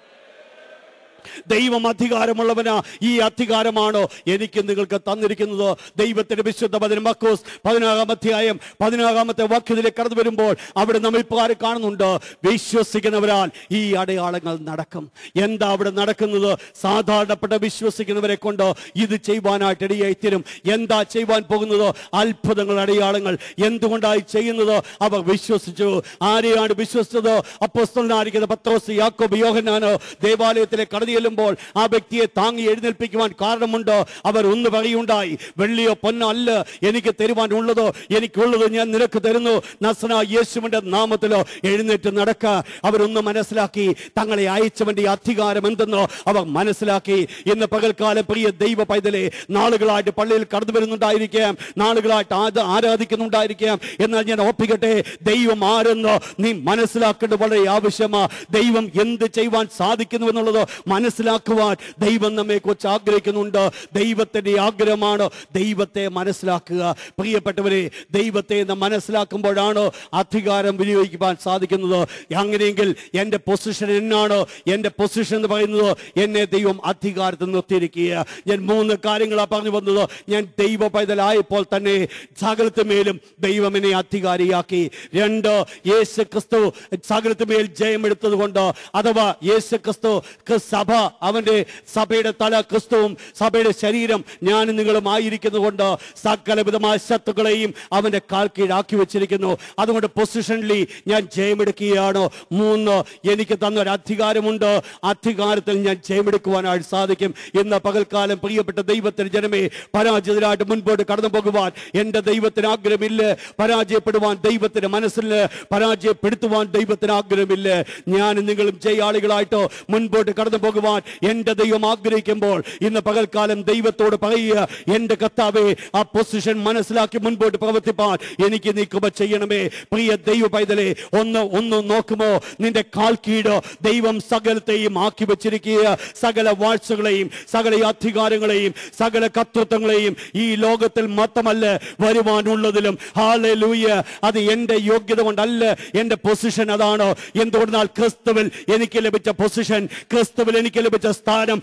ദൈവം അധികാരമുള്ളവനാ. ഈ അധികാരമാണ് എനിക്ക് നിങ്ങൾക്ക് തന്നിരിക്കുന്നത്. ദൈവത്തിന്റെ വിശുദ്ധ വചനം മർക്കോസ് പതിനാറാം അധ്യായം പതിനാറാമത്തെ വാക്യത്തിലേക്ക് കടന്നു വരുമ്പോൾ അവിടെ നമ്മൾ ഇപ്രകാരം കാണുന്നുണ്ട്, വിശ്വസിക്കുന്നവരാൽ ഈ അടയാളങ്ങൾ നടക്കും. എന്താ അവിടെ നടക്കുന്നത്? സാധാരണപ്പെട്ട വിശ്വസിക്കുന്നവരെ കൊണ്ട് ഇത് ചെയ്യുവാനായിട്ട് ഇടയായിത്തീരും. എന്താ ചെയ്യുവാൻ പോകുന്നത്? അത്ഭുതങ്ങൾ, അടയാളങ്ങൾ. എന്തുകൊണ്ടായി ചെയ്യുന്നത്? അവർ വിശ്വസിച്ചു. ആരെയാണ് വിശ്വസിച്ചത്? അപ്പോസ്തലനായിരിക്കുന്ന പത്രോസ്, യാക്കോബ്, യോഹന്നാൻ ദേവാലയത്തിലെ കടന്നു ചെല്ലുമ്പോൾ ആ വ്യക്തിയെ താങ്ങി എഴുന്നേൽപ്പിക്കുവാൻ കാരണമുണ്ട്. അവർ ഒന്ന് പറയുണ്ടായി, വെള്ളിയോ പൊന്നോ അല്ല എനിക്ക് തരുവാൻ ഉള്ളതോ, എനിക്കുള്ളത് ഞാൻ നിനക്ക് തരുന്നു, നസറായ യേശുവിന്റെ നാമത്തിലോ എഴുന്നേറ്റ് നടക്ക. അവരൊന്ന് മനസ്സിലാക്കി, തങ്ങളെ അയച്ചവന്റെ അധികാരം എന്തെന്നോ അവർ മനസ്സിലാക്കി. ഇന്ന് പകൽക്കാലം പ്രിയ ദൈവ പൈതലെ, നാളുകളായിട്ട് പള്ളിയിൽ കടന്നു വരുന്നുണ്ടായിരിക്കാം, നാളുകളായിട്ട് അത് ആരാധിക്കുന്നുണ്ടായിരിക്കാം. എന്നാൽ ഞാൻ ഓർപ്പിക്കട്ടെ, ദൈവം ആരെന്ന് നീ മനസ്സിലാക്കേണ്ടത് വളരെ ആവശ്യമാ. ദൈവം എന്ത് ചെയ്യുവാൻ സാധിക്കുന്നു എന്നുള്ളത് മനസ്സിലാക്കുവാൻ ദൈവം നമ്മെ കുറിച്ച് ആഗ്രഹിക്കുന്നുണ്ട്. ദൈവത്തിന്റെ ആഗ്രഹമാണ് ദൈവത്തെ മനസ്സിലാക്കുക. പ്രിയപ്പെട്ടവരെ, ദൈവത്തെ നാം മനസ്സിലാക്കുമ്പോഴാണ് അധികാരം വിനിയോഗിക്കുവാൻ സാധിക്കുന്നത്. അങ്ങനെയെങ്കിൽ എൻ്റെ പൊസിഷൻ എന്നാണ്? എൻ്റെ പൊസിഷൻ എന്ന് പറയുന്നത്, എന്നെ ദൈവം അധികാരത്തിൽ നിർത്തിയിരിക്കുക. ഞാൻ മൂന്ന് കാര്യങ്ങളാണ് പറഞ്ഞു വന്നത്. ഞാൻ ദൈവ പൈതലായപ്പോൾ തന്നെ സകലത്തുമേലും ദൈവം എന്നെ അധികാരിയാക്കി. രണ്ട്, യേശു ക്രിസ്തു സകലത്തുമേൽ ജയമെടുത്തത് കൊണ്ട്, അഥവാ യേശു ക്രിസ്തു സഭ, അവന്റെ സഭയുടെ തല ക്രിസ്തുവും സഭയുടെ ശരീരം ഞാനും നിങ്ങളും ആയിരിക്കുന്നത് കൊണ്ട് സകലവിധമായ ശത്രുക്കളെയും അവന്റെ കാൽ കീഴാക്കി വെച്ചിരിക്കുന്നു. അതുകൊണ്ട് പൊസിഷനിലി ഞാൻ ജയമെടുക്കുകയാണ്. മൂന്ന്, എനിക്ക് തന്നൊരു അധികാരമുണ്ട്, അധികാരത്തിൽ ഞാൻ ജയമെടുക്കുവാനായിട്ട് സാധിക്കും. ഇന്ന് പകൽക്കാലം പ്രിയപ്പെട്ട ദൈവത്തിന് ജനമേ, പരാജിതരായിട്ട് മുൻപോട്ട് കടന്നു പോകുവാൻ എൻ്റെ ദൈവത്തിന് ആഗ്രഹമില്ല. പരാജയപ്പെടുവാൻ ദൈവത്തിന് മനസ്സില്ല, പരാജയപ്പെടുത്തുവാൻ ദൈവത്തിന് ആഗ്രഹമില്ല. ഞാനും നിങ്ങളും ജയാളികളായിട്ട് മുൻപോട്ട് കടന്നു പോകുവാൻ എൻ്റെ ദൈവം ആഗ്രഹിക്കുമ്പോൾ ഇന്ന് പകൽക്കാലം ദൈവത്തോട് പറയുക, എൻ്റെ കർത്താവേ, ആ പൊസിഷൻ മനസ്സിലാക്കി മുൻപോട്ട് പ്രവർത്തിപ്പാൻ എനിക്ക് നീ കൃപ ചെയ്യണമേ. പ്രിയ ദൈവ പൈതലേ, ഒന്ന് ഒന്ന് നോക്കുമോ, നിന്റെ കാൽ കീഴ് ദൈവം സകലത്തെയും ആക്കി വെച്ചിരിക്കുക. സകല വാഴ്ചകളെയും സകല അധികാരങ്ങളെയും സകല കർത്തൃത്വങ്ങളെയും ഈ ലോകത്തിൽ മാത്രമല്ല വരുവാനുള്ളതിലും. ഹല്ലേലൂയ. അത് എൻ്റെ യോഗ്യത കൊണ്ടല്ല, എൻ്റെ പൊസിഷൻ അതാണ്. എന്തുകൊണ്ടാൽ ക്രിസ്തുവിൽ എനിക്ക് ലഭിച്ച പൊസിഷൻ, ക്രിസ്തുവിൽ എനിക്ക് ലഭിച്ച സ്ഥാനം.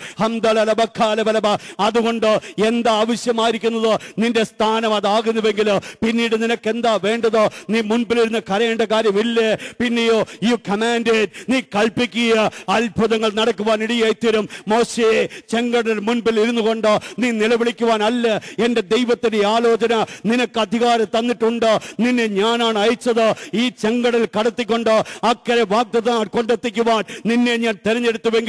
അതുകൊണ്ട് എന്താ ആവശ്യമായിരിക്കുന്നത്? നിന്റെ സ്ഥാനം അതാകുന്നുവെങ്കിൽ പിന്നീട് നിനക്ക് എന്താ വേണ്ടത്? നീ മുൻപിലിരുന്ന് കരയേണ്ട കാര്യമില്ല. പിന്നെയോ യു കമാൻഡഡ്, നീ കൽപ്പിക്കുക, അത്ഭുതങ്ങൾ നടക്കുവാൻ ഇടയായിത്തീരും. മോശയെ ചെങ്കടലിന് മുൻപിൽ ഇരുന്നു കൊണ്ട് നീ നിലവിളിക്കുവാൻ അല്ല. എൻ്റെ ദൈവത്തിന്റെ ആലോചന നിനക്ക് അധികാരം തന്നിട്ടുണ്ട്. നിന്നെ ഞാനാണ് അയച്ചത്. ഈ ചെങ്കടൽ കടത്തിക്കൊണ്ട് അക്കരെ വാഗ്ദത്തം കൊണ്ടെത്തിക്കുവാൻ നിന്നെ ഞാൻ തെരഞ്ഞെടുത്തുവെങ്കിൽ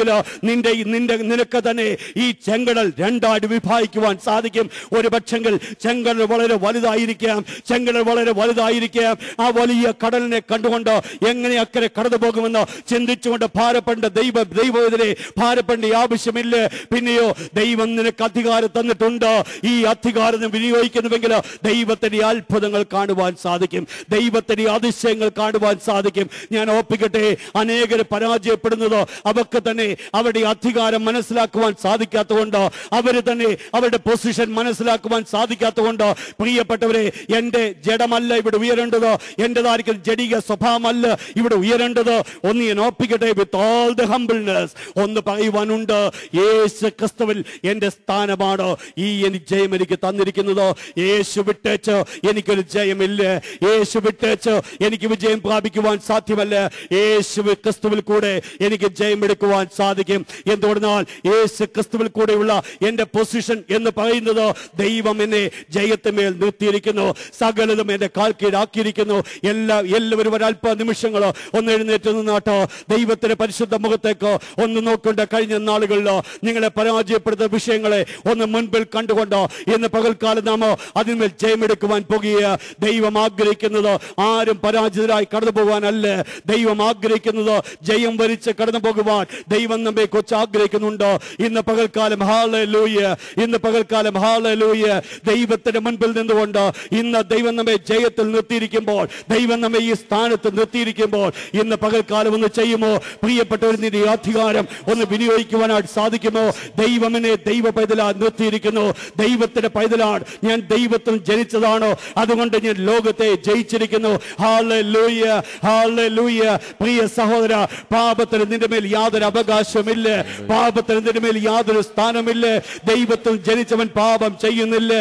നിന്റെ നിന്റെ നിനക്ക് തന്നെ ഈ ചെങ്കടൽ രണ്ടായിട്ട് വിഭാഗിക്കുവാൻ സാധിക്കും. ഒരു പക്ഷെങ്കിൽ ചെങ്കടൽ വളരെ വലുതായിരിക്കാം, ചെങ്കടൽ വളരെ വലുതായിരിക്കാം. ആ വലിയ കടലിനെ കണ്ടുകൊണ്ട് എങ്ങനെ അക്കരെ കടന്നു പോകുമെന്ന് ചിന്തിച്ചുകൊണ്ട് ഭാരപ്പെടേണ്ട ദൈവ ദൈവത്തിനെ ഭാരപ്പെടേണ്ട ആവശ്യമില്ല. പിന്നെയോ ദൈവം നിനക്ക് അധികാരം തന്നിട്ടുണ്ട്. ഈ അധികാരം വിനിയോഗിക്കുന്നുവെങ്കിൽ ദൈവത്തിന്റെ അത്ഭുതങ്ങൾ കാണുവാൻ സാധിക്കും, ദൈവത്തിന്റെ അതിശയങ്ങൾ കാണുവാൻ സാധിക്കും. ഞാൻ ഓർപ്പിക്കട്ടെ, അനേകർ പരാജയപ്പെടുന്നത് അവർക്ക് തന്നെ അവരുടെ അധികാരം മനസ്സിലാക്കുവാൻ സാധിക്കാത്തതുകൊണ്ട്, അവര് തന്നെ അവരുടെ പൊസിഷൻ മനസ്സിലാക്കുവാൻ സാധിക്കാത്തതുകൊണ്ട്. പ്രിയപ്പെട്ടവരെ, എന്റെ ജഡമല്ല ഇവിടെ ഉയരേണ്ടത്, എന്റേതായിരിക്കും ജഡിക സ്വഭാവമല്ല ഇവിടെ ഉയരേണ്ടത്. ഒന്ന് ഞാൻ ഓർപ്പിക്കട്ടെ, വിത്ത് ഓൾ ദ ഹംബിൾനെസ് ഒന്ന് പറയുവാനുണ്ട്, യേശു ക്രിസ്തുവിൽ എന്റെ സ്ഥാനമാണ് ഈ എനിക്ക് ജയം എനിക്ക് തന്നിരിക്കുന്നത്. യേശു വിട്ടേച്ച് എനിക്കൊരു ജയമില്ല, യേശു വിട്ടേച്ച് എനിക്ക് വിജയം പ്രാപിക്കുവാൻ സാധ്യമല്ല. യേശു ക്രിസ്തുവിൽ കൂടെ എനിക്ക് ജയം എടുക്കുവാൻ സാധിക്കും. എന്തുകൊണ്ടാൽ യേശു ക്രിസ്തുവിൽ കൂടെയുള്ള എന്റെ പൊസിഷൻ എന്ന് പറയുന്നത് ദൈവം എന്നെ ജയത്തിന്മേൽ നിർത്തിയിരിക്കുന്നു, സകലതും എന്റെ കാൽ കീഴാക്കിയിരിക്കുന്നു. എല്ലാ എല്ലാവരും ഒരല്പ നിമിഷങ്ങളോ ഒന്ന് എഴുന്നേറ്റ് നിന്നാട്ടോ ദൈവത്തിന്റെ പരിശുദ്ധ മുഖത്തേക്ക് ഒന്ന് നോക്കേണ്ട. കഴിഞ്ഞ നാളുകളിൽ നിങ്ങളെ പരാജയപ്പെടുത്തുന്ന വിഷയങ്ങളെ ഒന്ന് മുൻപിൽ കണ്ടുകൊണ്ട് ഇന്ന് പകൽക്കാലം നാം അതിന്മേൽ ജയമെടുക്കുവാൻ പോകുക. ദൈവം ആഗ്രഹിക്കുന്നത് ആരും പരാജിതരായി കടന്നു പോകാനല്ല, ദൈവം ആഗ്രഹിക്കുന്നത് ജയം വരിച്ച് കടന്നു പോകുവാൻ ദൈവം നമ്മെ കൊച്ച് ആഗ്രഹിക്കുന്നുണ്ട്. ഇന്ന് പകൽക്കാലം ഹല്ലേലൂയ, ഇന്ന് പകൽക്കാലം ഹല്ലേലൂയ. ദൈവത്തിന്റെ മുൻപിൽ നിന്നുകൊണ്ട് ഇന്ന് ദൈവം നമ്മെ ജയത്തിൽ നിർത്തിയിരിക്കുമ്പോൾ, ദൈവം നമ്മെ ഈ സ്ഥാനത്ത് നിർത്തിയിരിക്കുമ്പോൾ ഇന്ന് പകൽക്കാലം ഒന്ന് ചെയ്യുമോ? പ്രിയപ്പെട്ടവർ, നിന്റെ അധികാരം ഒന്ന് വിനിയോഗിക്കുവാനായിട്ട് സാധിക്കുമോ? ദൈവം എന്നെ ദൈവ പൈതലാൽ നിർത്തിയിരിക്കുന്നു, ദൈവത്തിന്റെ പൈതലാണ് ഞാൻ, ദൈവത്തിൽ ജനിച്ചതാണോ, അതുകൊണ്ട് ഞാൻ ലോകത്തെ ജയിച്ചിരിക്കുന്നു. Hallelujah, hallelujah. പ്രിയ സഹോദര, പാപത്തിന് നിന്റെ മേൽ യാതൊരു അവകാശമില്ല, പാപത്തിന് നിന്റെ മേൽ യാതൊരു സ്ഥാനമില്ല. ദൈവത്തിൽ ജനിച്ചവൻ പാപം ചെയ്യുന്നില്ല.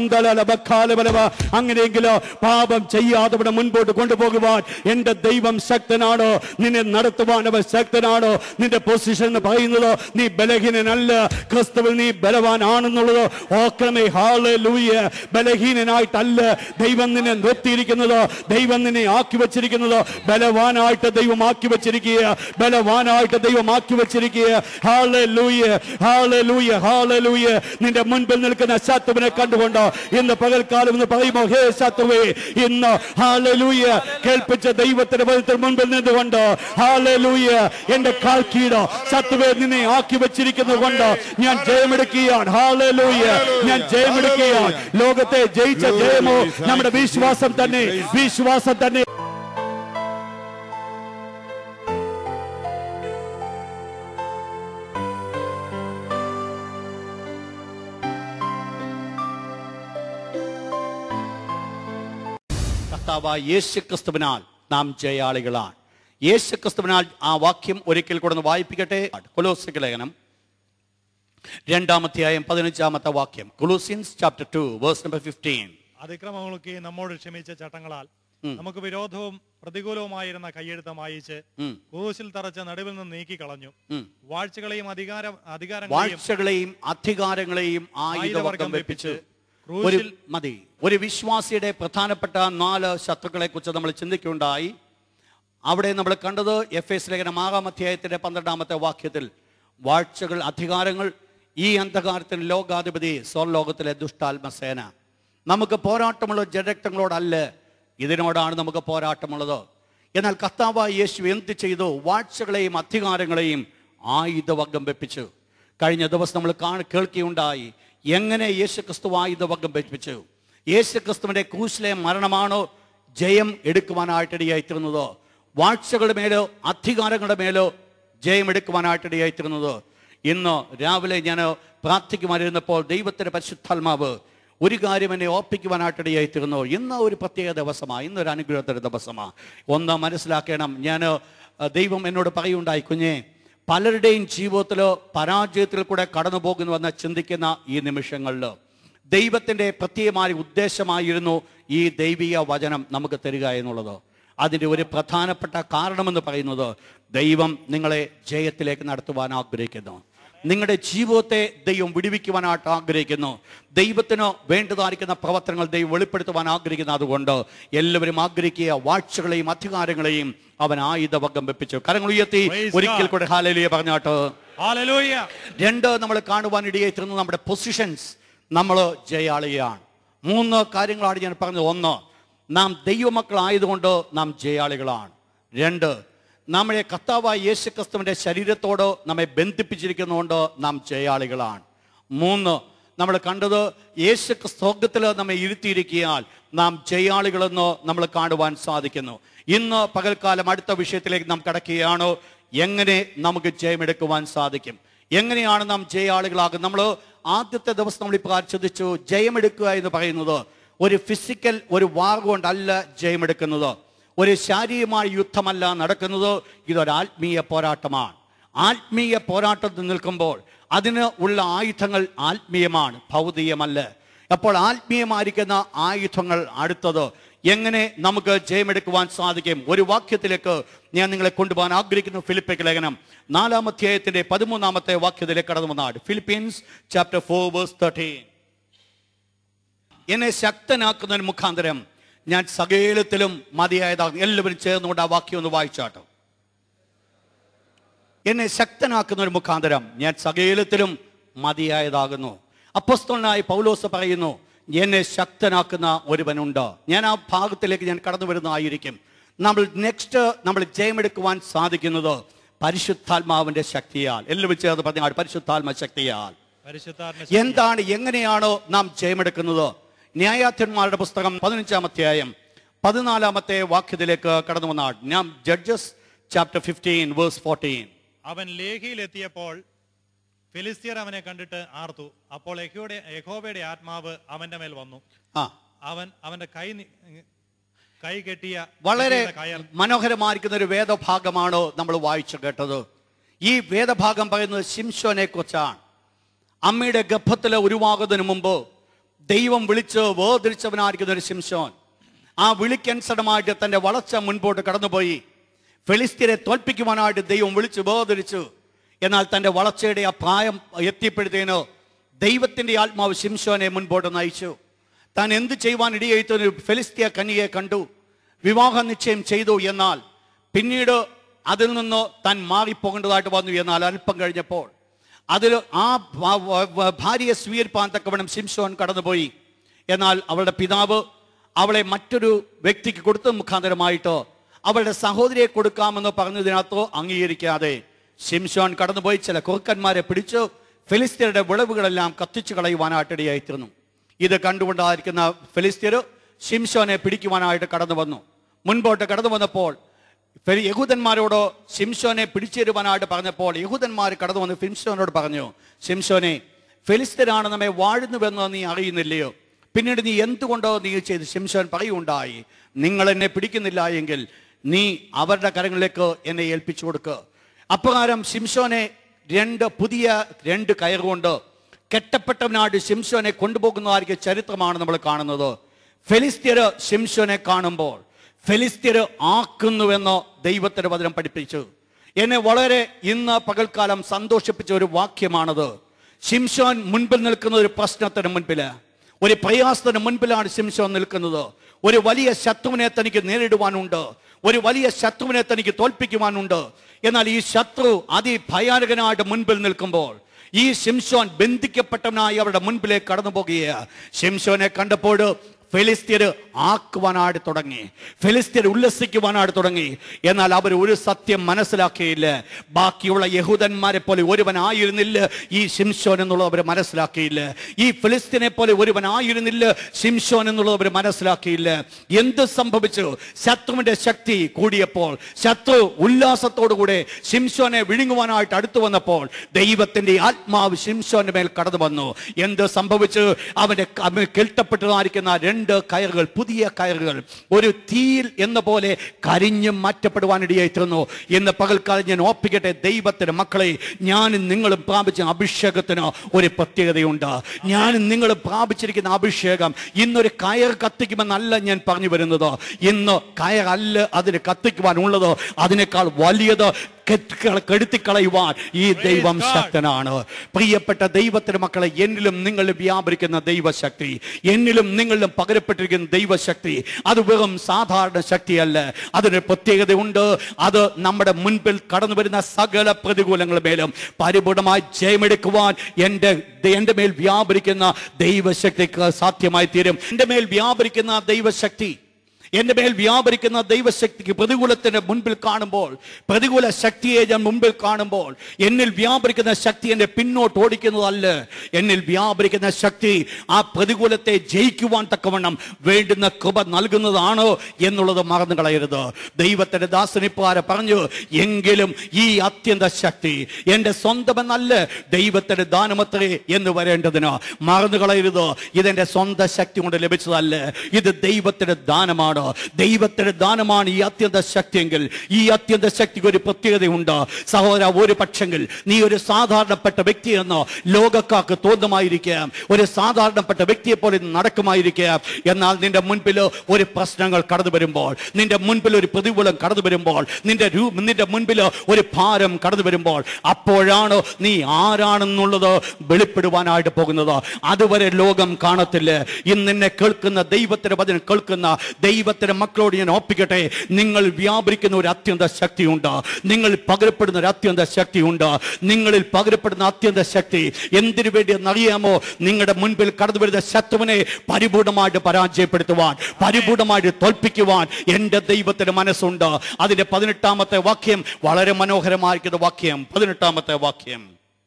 അങ്ങനെയെങ്കിലോ പാപം ചെയ്യാതെ ഇവിടെ മുൻപോട്ട് കൊണ്ടുപോകുവാൻ എന്റെ ദൈവം ശക്തനാണ്, നിന്നെ നടത്തുവാൻ അവൻ ശക്തനാണ്. നിന്റെ പൊസിഷൻ എന്ന് പറയുന്നത് നീ ബലഹീനനല്ല, ക്രിസ്തുവിൽ നീ ബലവാൻ ആണെന്നുള്ളത് ഓർക്കണമേ. ഹല്ലേലൂയ. ബലഹീനനായിട്ടല്ല ദൈവം നിന്നെ നിർത്തിയിരിക്കുന്നത്, ദൈവം നിന്നെ ആക്കി വെച്ചിരിക്കുന്നത് ബലവാനായിട്ട് ദൈവം ആക്കി വെച്ചിരിക്കുക, ബലവാനായിട്ട് ദൈവം ആക്കി വെച്ചിരിക്കുക. Hallelujah, hallelujah, hallelujah. നിന്റെ മുൻപിൽ നിൽക്കുന്ന ശത്രുവിനെ കണ്ടുകൊണ്ട് ഇന്ന് പകൽക്കാലം എന്ന് പറയുമ്പോൾ, ഹേ ശത്രുവേ, ഇന്ന് ഹല്ലേലൂയ കേൾപ്പിച്ച ദൈവത്തിന്റെ വചനത്തിന് മുൻപിൽ നിന്നുകൊണ്ട് ഹല്ലേലൂയ എന്റെ കാൽ കീഴ് ശത്രുവേ നിന്നെ ആക്കി വെച്ചിരിക്കുന്നത് കൊണ്ട് ഞാൻ ജയമെടുക്കുകയാണ്. ഹല്ലേലൂയ, ഞാൻ ജയമെടുക്കുകയാണ്. ലോകത്തെ ജയിച്ച ജയമോ നമ്മുടെ വിശ്വാസം തന്നെ, വിശ്വാസം തന്നെ. കർത്താവായ യേശു ക്രിസ്തുവിനാൽ നാം ജയാളികളാണ്. യേശു ക്രിസ്തുവിനാൽ ആ വാക്യം ഒരിക്കൽ കൂടെ വായിപ്പിക്കട്ടെ. കൊലോസ്യർക്ക് ലേഖനം രണ്ടാമധ്യായം പതിനഞ്ചാമത്തെ വാക്യം. Colossians chapter two verse number fifteen. അതിക്രമങ്ങളൊക്കെ നമ്മോട് ക്ഷമിച്ച ചട്ടങ്ങളാൽ നമുക്ക് വിരോധവും പ്രതികൂലവുമായിരുന്ന കയ്യെഴുത്ത് മായിച്ച് ക്രൂശിൽ തറച്ച നടുവിൽ നിന്ന് നീക്കി കളഞ്ഞു. വാഴ്ചകളെയും അധികാര വാഴ്ചകളെയും അധികാരങ്ങളെയും ആയുധവർഗം വെപ്പിച്ച് മതി. ഒരു വിശ്വാസിയുടെ പ്രധാനപ്പെട്ട നാല് ശത്രുക്കളെ കുറിച്ച് നമ്മൾ ചിന്തിക്കുകയുണ്ടായി. അവിടെ നമ്മൾ കണ്ടത് എഫ് എസ് ലേഖനം ആറാം അധ്യായത്തിന്റെ പന്ത്രണ്ടാമത്തെ വാക്യത്തിൽ വാഴ്ചകൾ, അധികാരങ്ങൾ, ഈ അന്ധകാരത്തിന് ലോകാധിപതി, സ്വർലോകത്തിലെ ദുഷ്ടാത്മസേന. നമുക്ക് പോരാട്ടമുള്ള ജഡരക്തങ്ങളോടല്ല, ഇതിനോടാണ് നമുക്ക് പോരാട്ടമുള്ളത്. എന്നാൽ കർത്താവായ യേശു എന്ത് ചെയ്തു? വാഴ്ചകളെയും അധികാരങ്ങളെയും ആയുധവർഗം വെപ്പിച്ചു. കഴിഞ്ഞ ദിവസം നമ്മൾ കാണ കേൾക്കുകയുണ്ടായി എങ്ങനെ യേശു ക്രിസ്തു ആയുധവർഗം വെപ്പിച്ചു. യേശു ക്രിസ്തുവിന്റെ ക്രൂശിലെ മരണമാണോ ജയം എടുക്കുവാനായിട്ടിടയായിത്തീർന്നത്? വാഴ്ചകളുടെ മേലോ അധികാരങ്ങളുടെ മേലോ ജയം എടുക്കുവാനായിട്ടിടയായിത്തീർന്നത്? ഇന്ന് രാവിലെ ഞാൻ പ്രാർത്ഥിക്കുമായിരുന്നപ്പോൾ ദൈവത്തിന്റെ പരിശുദ്ധാത്മാവ് ഒരു കാര്യം എന്നെ ഓർപ്പിക്കുവാനായിട്ടിടയായിത്തീർന്നു. ഇന്ന് ഒരു പ്രത്യേക ദിവസമാണ്, ഇന്നൊരു അനുഗ്രഹത്തിന്റെ ദിവസമാണ്. ഒന്ന് മനസ്സിലാക്കണം, ഞാൻ ദൈവം എന്നോട് പറയുണ്ടായി, കുഞ്ഞെ, പലരുടെയും ജീവിതത്തിൽ പരാജയത്തിൽ കൂടെ കടന്നു പോകുന്നുവെന്ന് ചിന്തിക്കുന്ന ഈ നിമിഷങ്ങളിൽ ദൈവത്തിൻ്റെ പ്രത്യേകമായ ഉദ്ദേശമായിരുന്നു ഈ ദൈവിക വചനം നമുക്ക് തരിക എന്നുള്ളത്. അതിൻ്റെ ഒരു പ്രധാനപ്പെട്ട കാരണമെന്ന് പറയുന്നത് ദൈവം നിങ്ങളെ ജയത്തിലേക്ക് നടത്തുവാൻ ആഗ്രഹിക്കുന്നു. നിങ്ങളുടെ ജീവിതത്തെ ദൈവം വിടുവിക്കുവാനായിട്ട് ആഗ്രഹിക്കുന്നു. ദൈവത്തിന് വേണ്ടതായിരിക്കുന്ന പ്രവർത്തനങ്ങൾ ദൈവം വെളിപ്പെടുത്തുവാൻ ആഗ്രഹിക്കുന്നു. അതുകൊണ്ട് എല്ലാവരും ആഗ്രഹിക്കുക, വാഴ്ചകളെയും അധികാരങ്ങളെയും അവൻ ആയുധവർഗം വെപ്പിച്ചു. കരങ്ങൾ ഉയർത്തി ഒരിക്കൽ കൂടെ ഹല്ലേലൂയ പറഞ്ഞാട്ട്. ഹല്ലേലൂയ. രണ്ട്, നമ്മൾ കാണുവാൻ ഇടയായിത്തീർന്ന നമ്മുടെ പൊസിഷൻസ്, നമ്മൾ ജയാളിയാണ്. മൂന്ന് കാര്യങ്ങളാണ് ഞാൻ പറഞ്ഞത്. ഒന്ന്, നാം ദൈവമക്കളായതുകൊണ്ട് നാം ജയാളികളാണ്. രണ്ട്, നമ്മുടെ കർത്താവായ യേശു ക്രിസ്തുവിന്റെ ശരീരത്തോട് നമ്മെ ബന്ധിപ്പിച്ചിരിക്കുന്നതുകൊണ്ട് നാം ജയാളികളാണ്. മൂന്ന്, നമ്മൾ കണ്ടത് യേശു സ്വർഗ്ഗത്തിൽ നമ്മെ ഇരുത്തിയിരിക്കിയാൽ നാം ജയാളികളെന്ന് നമ്മൾ കാണുവാൻ സാധിക്കുന്നു. ഇന്ന് പകൽക്കാലം അടുത്ത വിഷയത്തിലേക്ക് നാം കടക്കുകയാണ്. എങ്ങനെ നമുക്ക് ജയമെടുക്കുവാൻ സാധിക്കും? എങ്ങനെയാണ് നാം ജയാളികളാകുന്നത്? നമ്മൾ ആദ്യത്തെ ദിവസം നമ്മൾ ഇപ്പോൾ ചിന്തിച്ചു, ജയമെടുക്കുക എന്ന് പറയുന്നത് ഒരു ഫിസിക്കൽ ഒരു വാർ കൊണ്ടല്ല ജയമെടുക്കുന്നത്, ഒരു ശാരീരികമായ യുദ്ധമല്ല നടക്കുന്നത്. ഇതൊരു ആത്മീയ പോരാട്ടമാണ്. ആത്മീയ പോരാട്ടത്തിൽ നിൽക്കുമ്പോൾ അതിന് ഉള്ള ആയുധങ്ങൾ ആത്മീയമാണ്, ഭൗതികമല്ല. അപ്പോൾ ആത്മീയമായിരിക്കുന്ന ആയുധങ്ങൾ അടുത്തത് എങ്ങനെ നമുക്ക് ജയമെടുക്കുവാൻ സാധിക്കും? ഒരു വാക്യത്തിലേക്ക് ഞാൻ നിങ്ങളെ കൊണ്ടുപോകാൻ ആഗ്രഹിക്കുന്നു. ഫിലിപ്പിക്ക് ലേഖനം നാലാം അധ്യായത്തിന്റെ പതിമൂന്നാമത്തെ വാക്യത്തിലേക്ക് കടന്നു വന്നാണ്. Philippians chapter four verse thirteen. എന്നെ ശക്തനാക്കുന്നതിന് മുഖാന്തരം ഞാൻ സകലത്തിലും മതിയായതാകും. എല്ലാവരും ചേർന്നുകൊണ്ട് ആ വാക്യം ഒന്ന് വായിച്ചാട്ടോ. എന്നെ ശക്തനാക്കുന്ന ഒരു മുഖാന്തരം ഞാൻ സകലത്തിലും മതിയായതാകുന്നു. അപ്പോസ്തലനായ പൗലോസ് പറയുന്നു, എന്നെ ശക്തനാക്കുന്ന ഒരുവനുണ്ട്. ഞാൻ ആ ഭാഗത്തിലേക്ക് ഞാൻ കടന്നു വരുന്നതായിരിക്കും. നമ്മൾ നെക്സ്റ്റ് നമ്മൾ ജയമെടുക്കുവാൻ സാധിക്കുന്നത് പരിശുദ്ധാത്മാവിന്റെ ശക്തിയാൽ. എല്ലാവരും ചേർന്ന് പറഞ്ഞാൽ പരിശുദ്ധാത്മ ശക്തിയാൽ. എന്താണ്, എങ്ങനെയാണോ നാം ജയമെടുക്കുന്നത്? ന്യായാധിപന്മാരുടെ പുസ്തകം പതിനഞ്ചാം അധ്യായം പതിനാലാമത്തെ വാക്യത്തിലേക്ക് കടന്നു വന്നാൽ ഞാൻ Judges chapter fifteen verse fourteen. അവൻ ലേഖിയിലെത്തിയപ്പോൾ ഫിലിസ്ത്യർ അവനെ കണ്ടിട്ട് ആർത്തു. അപ്പോൾ യഹോവയുടെ ആത്മാവ് അവന്റെ മേൽ വന്നു. ആ അവൻ അവന്റെ കൈ കൈ കെട്ടിയ വളരെ മനോഹരമായിരിക്കുന്ന ഒരു വേദഭാഗമാണ് നമ്മൾ വായിച്ചു കേട്ടത്. ഈ വേദഭാഗം പറയുന്നത് ശിംശോനെ കുറിച്ചാണ്. അമ്മയുടെ ഗർഭത്തിൽ ഉരുവാകുന്നതിന് മുമ്പ് ദൈവം വിളിച്ച് വേർതിരിച്ചവനായിരിക്കുന്ന ഒരു ശിംശോൻ ആ വിളിക്കനുസരണമായിട്ട് തന്റെ വളർച്ച മുൻപോട്ട് കടന്നുപോയി. ഫെലിസ്ത്യരെ തോൽപ്പിക്കുവാനായിട്ട് ദൈവം വിളിച്ച് വേർതിരിച്ചു. എന്നാൽ തന്റെ വളർച്ചയുടെ ആ പ്രായം എത്തിയപ്പോഴത്തേന് ദൈവത്തിന്റെ ആത്മാവ് ശിംശോനെ മുൻപോട്ട് നയിച്ചു. താൻ എന്ത് ചെയ്യുവാൻ ഇടയായിട്ടൊരു ഫെലിസ്ത്യ കന്യകയെ കണ്ടു, വിവാഹ നിശ്ചയം ചെയ്തു. എന്നാൽ പിന്നീട് അതിൽ നിന്ന് താൻ മാറിപ്പോകേണ്ടതായിട്ട് വന്നു. എന്നാൽ അല്പം കഴിഞ്ഞപ്പോൾ അതിൽ ആ ഭാര്യയെ സ്വീകരിപ്പാൻ തക്കവണ്ണം ശിംശോൻ കടന്നുപോയി. എന്നാൽ അവളുടെ പിതാവ് അവളെ മറ്റൊരു വ്യക്തിക്ക് കൊടുത്ത മുഖാന്തരമായിട്ട് അവളുടെ സഹോദരിയെ കൊടുക്കാമെന്ന് പറഞ്ഞതിനകത്ത് അംഗീകരിക്കാതെ ശിംശോൻ കടന്നുപോയി ചില കുറുക്കന്മാരെ പിടിച്ച് ഫെലിസ്ത്യരുടെ വിളവുകളെല്ലാം കത്തിച്ചു കളയുവാനായിട്ടിടയായിത്തീർന്നു. ഇത് കണ്ടുകൊണ്ടായിരിക്കുന്ന ഫെലിസ്ത്യർ ശിംശോനെ പിടിക്കുവാനായിട്ട് കടന്നു വന്നു. മുൻപോട്ട് കടന്നു വന്നപ്പോൾ യഹൂദന്മാരോട് ശിംശോനെ പിടിച്ചേരുവാനായിട്ട് പറഞ്ഞപ്പോൾ യഹൂദന്മാർ കടന്നു വന്ന് ശിംശോനോട് പറഞ്ഞു, ശിംശോനെ, ഫെലിസ്ത്യരാണ് നമ്മെ വാഴുന്നുവെന്ന് നീ അറിയുന്നില്ലയോ? പിന്നീട് നീ എന്തുകൊണ്ടോ നീ ചെയ്ത്? ശിംശോൻ പറയുണ്ടായി, നിങ്ങൾ എന്നെ പിടിക്കുന്നില്ല എങ്കിൽ നീ അവരുടെ കരങ്ങളിലേക്ക് എന്നെ ഏൽപ്പിച്ചു കൊടുക്കുക. അപ്രകാരം ശിംശോനെ രണ്ട് പുതിയ രണ്ട് കയറുകൊണ്ട് കെട്ടപ്പെട്ടവനായിട്ട് ശിംശോനെ കൊണ്ടുപോകുന്നതായിരിക്കും ചരിത്രമാണ് നമ്മൾ കാണുന്നത്. ഫെലിസ്ത്യര് ശിംശോനെ കാണുമ്പോൾ ഫെലിസ്ത്യര് ആക്കുന്നുവെന്ന് ദൈവത്തിന്റെ വചനം പഠിപ്പിച്ചു. എന്നെ വളരെ ഇന്ന് പകൽക്കാലം സന്തോഷിപ്പിച്ച ഒരു വാക്യമാണത്. ശിംശോൻ മുൻപിൽ നിൽക്കുന്ന ഒരു പ്രശ്നത്തിന് മുൻപില്, ഒരു പ്രയാസത്തിന് മുൻപിലാണ് ശിംശോൻ നിൽക്കുന്നത്. ഒരു വലിയ ശത്രുവിനെ തനിക്ക് നേരിടുവാനുണ്ട്, ഒരു വലിയ ശത്രുവിനെ തനിക്ക് തോൽപ്പിക്കുവാനുണ്ട്. എന്നാൽ ഈ ശത്രു അതിഭയാനകനായിട്ട് മുൻപിൽ നിൽക്കുമ്പോൾ ഈ ശിംശോൻ ബന്ധിക്കപ്പെട്ടവനായി അവരുടെ മുൻപിലേക്ക് കടന്നു പോകുകയാണ്. ശിംശോനെ കണ്ടപ്പോൾ ഫെലിസ്ത്യര് ആക്കുവാനായിട്ട് തുടങ്ങി, ഫെലിസ്ത്യർ ഉല്ലസിക്കുവാനായിട്ട് തുടങ്ങി. എന്നാൽ അവർ ഒരു സത്യം മനസ്സിലാക്കിയില്ല. ബാക്കിയുള്ള യഹൂദന്മാരെ പോലെ ഒരുവനായിരുന്നില്ല ഈ ശിംശോൻ എന്നുള്ളത് അവർ മനസ്സിലാക്കിയില്ല. ഈ ഫെലിസ്ത്യനെ പോലെ ഒരുവനായിരുന്നില്ല ശിംശോൻ എന്നുള്ളത് അവർ മനസ്സിലാക്കിയില്ല. എന്ത് സംഭവിച്ചു? ശത്രുവിന്റെ ശക്തി കൂടിയപ്പോൾ, ശത്രു ഉല്ലാസത്തോടുകൂടെ ശിംശോനെ വിഴുങ്ങുവാനായിട്ട് അടുത്തു വന്നപ്പോൾ ദൈവത്തിന്റെ ആത്മാവ് ശിംശോന്റെ മേൽ കടന്നു വന്നു. എന്ത് സംഭവിച്ചു? അവന്റെ കെട്ടപ്പെട്ടതായിരിക്കുന്ന രണ്ട് കയറുകൾ, പുതിയ കയറുകൾ ഒരു തീയിൽ എന്ന പോലെ കരിഞ്ഞും മാറ്റപ്പെടുവാനിടയായിത്തീർന്നു. ഇന്ന് പകൽക്കാലം ഞാൻ ഓർപ്പിക്കട്ടെ, ദൈവത്തിന്റെ മക്കളെ, ഞാനും നിങ്ങളും പ്രാപിച്ച അഭിഷേകത്തിന് ഒരു പ്രത്യേകതയുണ്ട്. ഞാനും നിങ്ങൾ പ്രാപിച്ചിരിക്കുന്ന അഭിഷേകം ഇന്നൊരു കയർ കത്തിക്കുമെന്നല്ല ഞാൻ പറഞ്ഞു വരുന്നത്. ഇന്ന് കയറല്ല അതിന് കത്തിക്കുവാനുള്ളത്, അതിനേക്കാൾ വലിയത് കെടുത്തിക്കളയുവാൻ ഈ ദൈവം ശക്തനാണ്. പ്രിയപ്പെട്ട ദൈവത്തിന്റെ മക്കളെ, എന്നിലും നിങ്ങളിലും വ്യാപരിക്കുന്ന ദൈവശക്തി, എന്നിലും നിങ്ങളിലും പകരപ്പെട്ടിരിക്കുന്ന ദൈവശക്തി, അത് വെറും സാധാരണ ശക്തിയല്ല. അതിന് പ്രത്യേകതയുണ്ട്. അത് നമ്മുടെ മുൻപിൽ കടന്നു വരുന്ന സകല പ്രതികൂലങ്ങളുടെ മേലും പരിപൂർണമായി ജയമെടുക്കുവാൻ എന്റെ എന്റെ മേൽ വ്യാപരിക്കുന്ന ദൈവശക്തിക്ക് സാധ്യമായി തീരും. എന്റെ മേൽ വ്യാപരിക്കുന്ന ദൈവശക്തി എന്റെ മേൽ വ്യാപരിക്കുന്ന ദൈവശക്തിക്ക് പ്രതികൂലത്തിന്റെ മുൻപിൽ കാണുമ്പോൾ, പ്രതികൂല ശക്തിയെ ഞാൻ മുൻപിൽ കാണുമ്പോൾ, എന്നിൽ വ്യാപരിക്കുന്ന ശക്തി എന്നെ പിന്നോട്ട് ഓടിക്കുന്നതല്ല. എന്നിൽ വ്യാപരിക്കുന്ന ശക്തി ആ പ്രതികൂലത്തെ ജയിക്കുവാൻ തക്കവണ്ണം വേണ്ടുന്ന കൃപ നൽകുന്നതാണ് എന്നുള്ളത് മറന്നു കളയരുത്. ദൈവത്തിന്റെ ദാസനിപ്പാര പറഞ്ഞു, എങ്കിലും ഈ അത്യന്ത ശക്തി എന്റെ സ്വന്തമെന്നല്ല, ദൈവത്തിന്റെ ദാനമത്രേ എന്ന് വരേണ്ടതിന് മറന്നു കളയരുത്. ഇതെന്റെ സ്വന്തം ശക്തി കൊണ്ട് ലഭിച്ചതല്ല, ഇത് ദൈവത്തിന്റെ ദാനമാണ്. ദൈവത്തിന്റെ ദാനമാണ് ഈ അത്യന്ത ശക്തിയെങ്കിൽ ഈ അത്യന്ത ശക്തിക്ക് ഒരു പ്രത്യേകതയുണ്ട്. സഹോദര, ഒരു പക്ഷെങ്കിൽ നീ ഒരു സാധാരണപ്പെട്ട വ്യക്തിയെന്ന് ലോകക്കാർക്ക് തോന്നുമായിരിക്കാം, ഒരു സാധാരണപ്പെട്ട വ്യക്തിയെ പോലെ നടക്കുമായിരിക്കാം. എന്നാൽ നിന്റെ മുൻപിൽ ഒരു പ്രശ്നങ്ങൾ കടന്നു വരുമ്പോൾ, നിന്റെ മുൻപിൽ ഒരു പ്രതികൂലം കടന്നു വരുമ്പോൾ, നിന്റെ നിന്റെ മുൻപിൽ ഒരു ഭാരം കടന്നു വരുമ്പോൾ, അപ്പോഴാണ് നീ ആരാണെന്നുള്ളത് വെളിപ്പെടുവാനായിട്ട് പോകുന്നത്. അതുവരെ ലോകം കാണത്തില്ല. ഇന്ന് നിന്നെ കേൾക്കുന്ന ദൈവത്തിന്റെ വചനം കേൾക്കുന്ന ദൈവത്തിന്റെ മക്കളോട് ഞാൻ ഓർപ്പിക്കട്ടെ, നിങ്ങൾ വ്യാപരിക്കുന്ന ഒരു അത്യന്ത ശക്തിയുണ്ട്. നിങ്ങൾ പകരപ്പെടുന്ന ഒരു അത്യന്ത ശക്തിയുണ്ട്. നിങ്ങളിൽ പകരപ്പെടുന്ന അത്യന്ത ശക്തി എന്തിനു വേണ്ടി എന്നറിയാമോ? നിങ്ങളുടെ മുൻപിൽ കടന്നു വരുന്ന ശത്രുവിനെ പരിപൂർണമായിട്ട് പരാജയപ്പെടുത്തുവാൻ, പരിപൂർണമായിട്ട് തോൽപ്പിക്കുവാൻ എന്റെ ദൈവത്തിന് മനസ്സുണ്ട്. അതിന്റെ പതിനെട്ടാമത്തെ വാക്യം വളരെ മനോഹരമായിരിക്കുന്ന വാക്യം. പതിനെട്ടാമത്തെ വാക്യം,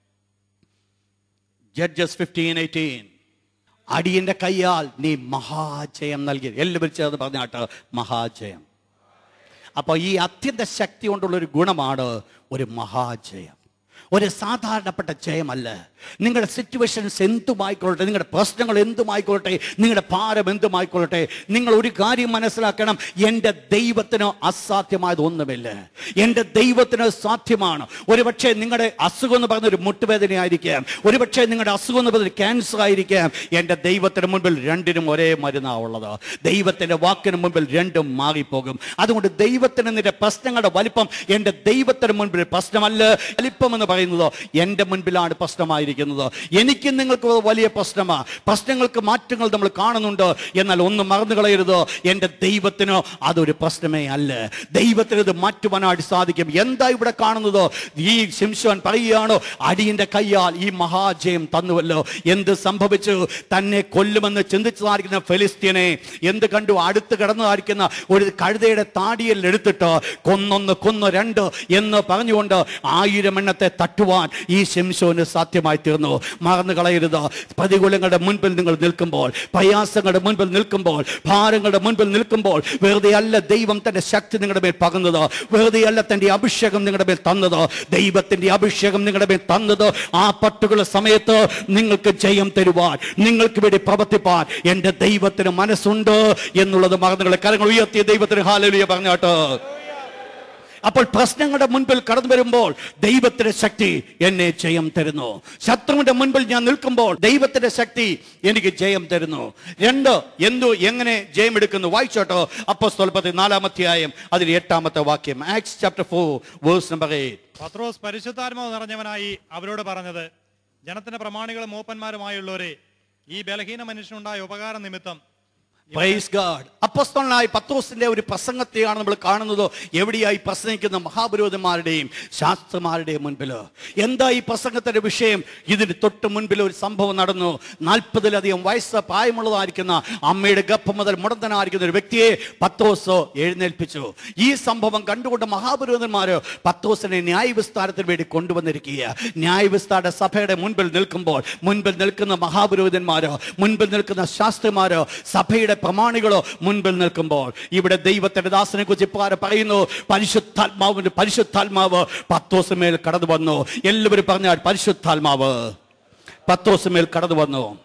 ജഡ്ജസ് ഫിഫ്റ്റീൻ എയ്റ്റീൻ. അടിയന്റെ കയ്യാൽ നീ മഹാജയം നൽകി. എല്ലാവരും ചേർന്ന് പറഞ്ഞാട്ട് മഹാജയം. അപ്പൊ ഈ അത്യന്ത ശക്തി കൊണ്ടുള്ള ഒരു ഗുണമാണ് ഒരു മഹാജയം. ഒരു സാധാരണപ്പെട്ട ജയമല്ല. നിങ്ങളുടെ സിറ്റുവേഷൻസ് എന്തുമായിക്കൊള്ളട്ടെ, നിങ്ങളുടെ പ്രശ്നങ്ങൾ എന്തുമായിക്കൊള്ളട്ടെ, നിങ്ങളുടെ ഭാരം എന്തുമായിക്കൊള്ളട്ടെ, നിങ്ങൾ ഒരു കാര്യം മനസ്സിലാക്കണം, എൻ്റെ ദൈവത്തിന് അസാധ്യമായത് ഒന്നുമില്ല. എൻ്റെ ദൈവത്തിന് സാധ്യമാണ്. ഒരുപക്ഷെ നിങ്ങളുടെ അസുഖം എന്ന് പറയുന്ന ഒരു മുട്ടുവേദനയായിരിക്കാം, ഒരുപക്ഷെ നിങ്ങളുടെ അസുഖം എന്ന് പറയുന്നത് ക്യാൻസർ ആയിരിക്കാം. എൻ്റെ ദൈവത്തിന് മുൻപിൽ രണ്ടിനും ഒരേ മരുന്നാവുള്ളത്. ദൈവത്തിൻ്റെ വാക്കിന് മുൻപിൽ രണ്ടും മാറിപ്പോകും. അതുകൊണ്ട് ദൈവത്തിന് നിന്റെ പ്രശ്നങ്ങളുടെ വലിപ്പം എൻ്റെ ദൈവത്തിന് മുൻപിൽ പ്രശ്നമല്ല. വലിപ്പം എന്ന് പറയുന്നത് എൻ്റെ മുൻപിലാണ് പ്രശ്നമായിരിക്കുന്നത്. എനിക്ക് നിങ്ങൾക്ക് വലിയ പ്രശ്നമാണ്. പ്രശ്നങ്ങൾക്ക് മാറ്റങ്ങൾ നമ്മൾ കാണുന്നുണ്ട്. എന്നാൽ ഒന്നും മറന്നു കളയരുത്, എൻ്റെ ദൈവത്തിന് അതൊരു പ്രശ്നമേ അല്ല. ദൈവത്തിന് ഇത് മാറ്റുവാനായിട്ട് സാധിക്കും. എന്താ ഇവിടെ കാണുന്നത്? ഈ ശിംശോൻ പറയുകയാണ്, അടിയന്റെ കയ്യാൽ ഈ മഹാജയം തന്നുവല്ലോ. എന്ത് സംഭവിച്ചു? തന്നെ കൊല്ലുമെന്ന് ചിന്തിച്ചതായിരിക്കുന്ന ഫെലിസ്ത്യനെ എന്ത് കണ്ടു? അടുത്ത് കിടന്നതായിരിക്കുന്ന ഒരു കഴുതയുടെ താടിയിൽ എടുത്തിട്ട് കൊന്നൊന്ന് കൊന്നു രണ്ട് എന്ന് പറഞ്ഞുകൊണ്ട് ആയിരം എണ്ണത്തെ തട്ടുവാൻ ഈ ശിംശോന് സാധ്യമായി തീർന്നു. മറന്നു കളയരുത്, പ്രതികൂലങ്ങളുടെ മുൻപിൽ നിങ്ങൾ നിൽക്കുമ്പോൾ, പ്രയാസങ്ങളുടെ മുൻപിൽ നിൽക്കുമ്പോൾ, ഭാരങ്ങളുടെ മുൻപിൽ നിൽക്കുമ്പോൾ, വെറുതെ അല്ല ദൈവം തന്റെ ശക്തി നിങ്ങളുടെ മേൽ പകർന്നത്, വെറുതെ അല്ല തന്റെ അഭിഷേകം നിങ്ങളുടെ മേൽ തന്നത്. ദൈവത്തിന്റെ അഭിഷേകം നിങ്ങളുടെ മേൽ തന്നത് ആ പട്ടുകളുടെ സമയത്ത് നിങ്ങൾക്ക് ജയം തരുവാൻ, നിങ്ങൾക്ക് വേണ്ടി പ്രവർത്തിപ്പാൻ എന്റെ ദൈവത്തിന് മനസ്സുണ്ട് എന്നുള്ളത് മറന്നു കളയ. കരങ്ങൾ ഉയർത്തിയ ദൈവത്തിന് ഹല്ലേലൂയ പറഞ്ഞാട്ട്. അപ്പോൾ പ്രശ്നങ്ങളുടെ മുൻപിൽ കടന്നു വരുമ്പോൾ ദൈവത്തിന്റെ ശക്തി എന്നെ ജയം തരുന്നു. ശത്രുവിന്റെ മുൻപിൽ ഞാൻ നിൽക്കുമ്പോൾ ദൈവത്തിന്റെ ശക്തി എനിക്ക് ജയം തരുന്നു. രണ്ട്, എന്തു എങ്ങനെ ജയം എടുക്കുന്നു? വായിച്ചോട്ടോ, അപ്പോസ്തലപ്രവൃത്തി നാലാം അധ്യായം അതിൽ എട്ടാമത്തെ വാക്യം. Acts chapter four verse number eight. പത്രോസ് പരിശുദ്ധാത്മാവ് നിറഞ്ഞവനായി അവരോട് പറഞ്ഞത്, ജനത്തിന്റെ പ്രമാണികളും മൂപ്പന്മാരുമായുള്ളവരെ, ഈ ബലഹീന മനുഷ്യനുണ്ടായ ഉപകാര നിമിത്തം. Praise God. അപ്പോസ്തലനായ പത്രോസിന്റെ ഒരു പ്രസംഗത്തെയാണ് നമ്മൾ കാണുന്നത്. എവിടെയായി പ്രസംഗിക്കുന്ന മഹാപുരോഹിതന്മാരുടെയും ശാസ്ത്രമാരുടെയും മുൻപിൽ. എന്താ ഈ പ്രസംഗത്തിന്റെ വിഷയം? ഇതിന് തൊട്ട് മുൻപിൽ ഒരു സംഭവം നടന്നു. നാൽപ്പതിലധികം വയസ്സ് പ്രായമുള്ളതായിരിക്കുന്ന അമ്മയുടെ ഗർഭം മുതൽ മുടന്തനായിരിക്കുന്ന ഒരു വ്യക്തിയെ പത്രോസ് എഴുന്നേൽപ്പിച്ചു. ഈ സംഭവം കണ്ടുകൊണ്ട് മഹാപുരോഹിതന്മാര് പത്രോസിനെ ന്യായവിസ്താരത്തിന് വേണ്ടി കൊണ്ടുവന്നിരിക്കുക. ന്യായവിസ്താര സഭയുടെ മുൻപിൽ നിൽക്കുമ്പോൾ, മുൻപിൽ നിൽക്കുന്ന മഹാപുരോഹിതന്മാര്, മുൻപിൽ നിൽക്കുന്ന ശാസ്ത്രിമാര്, സഭയുടെ പ്രമാണികളോ മുൻപിൽ നിൽക്കുമ്പോൾ, ഇവിടെ ദൈവത്തിന്റെ ദാസനെ കുറിച്ച് ഇപ്രകാരം പറയുന്നു, പരിശുദ്ധാത്മാവിന്റെ പരിശുദ്ധാത്മാവ് പത്രോസിന്മേൽ കടന്നു വന്നു. എല്ലാവരും പറഞ്ഞാൽ പരിശുദ്ധാത്മാവ് പത്രോസിന്മേൽ കടന്നു വന്നു.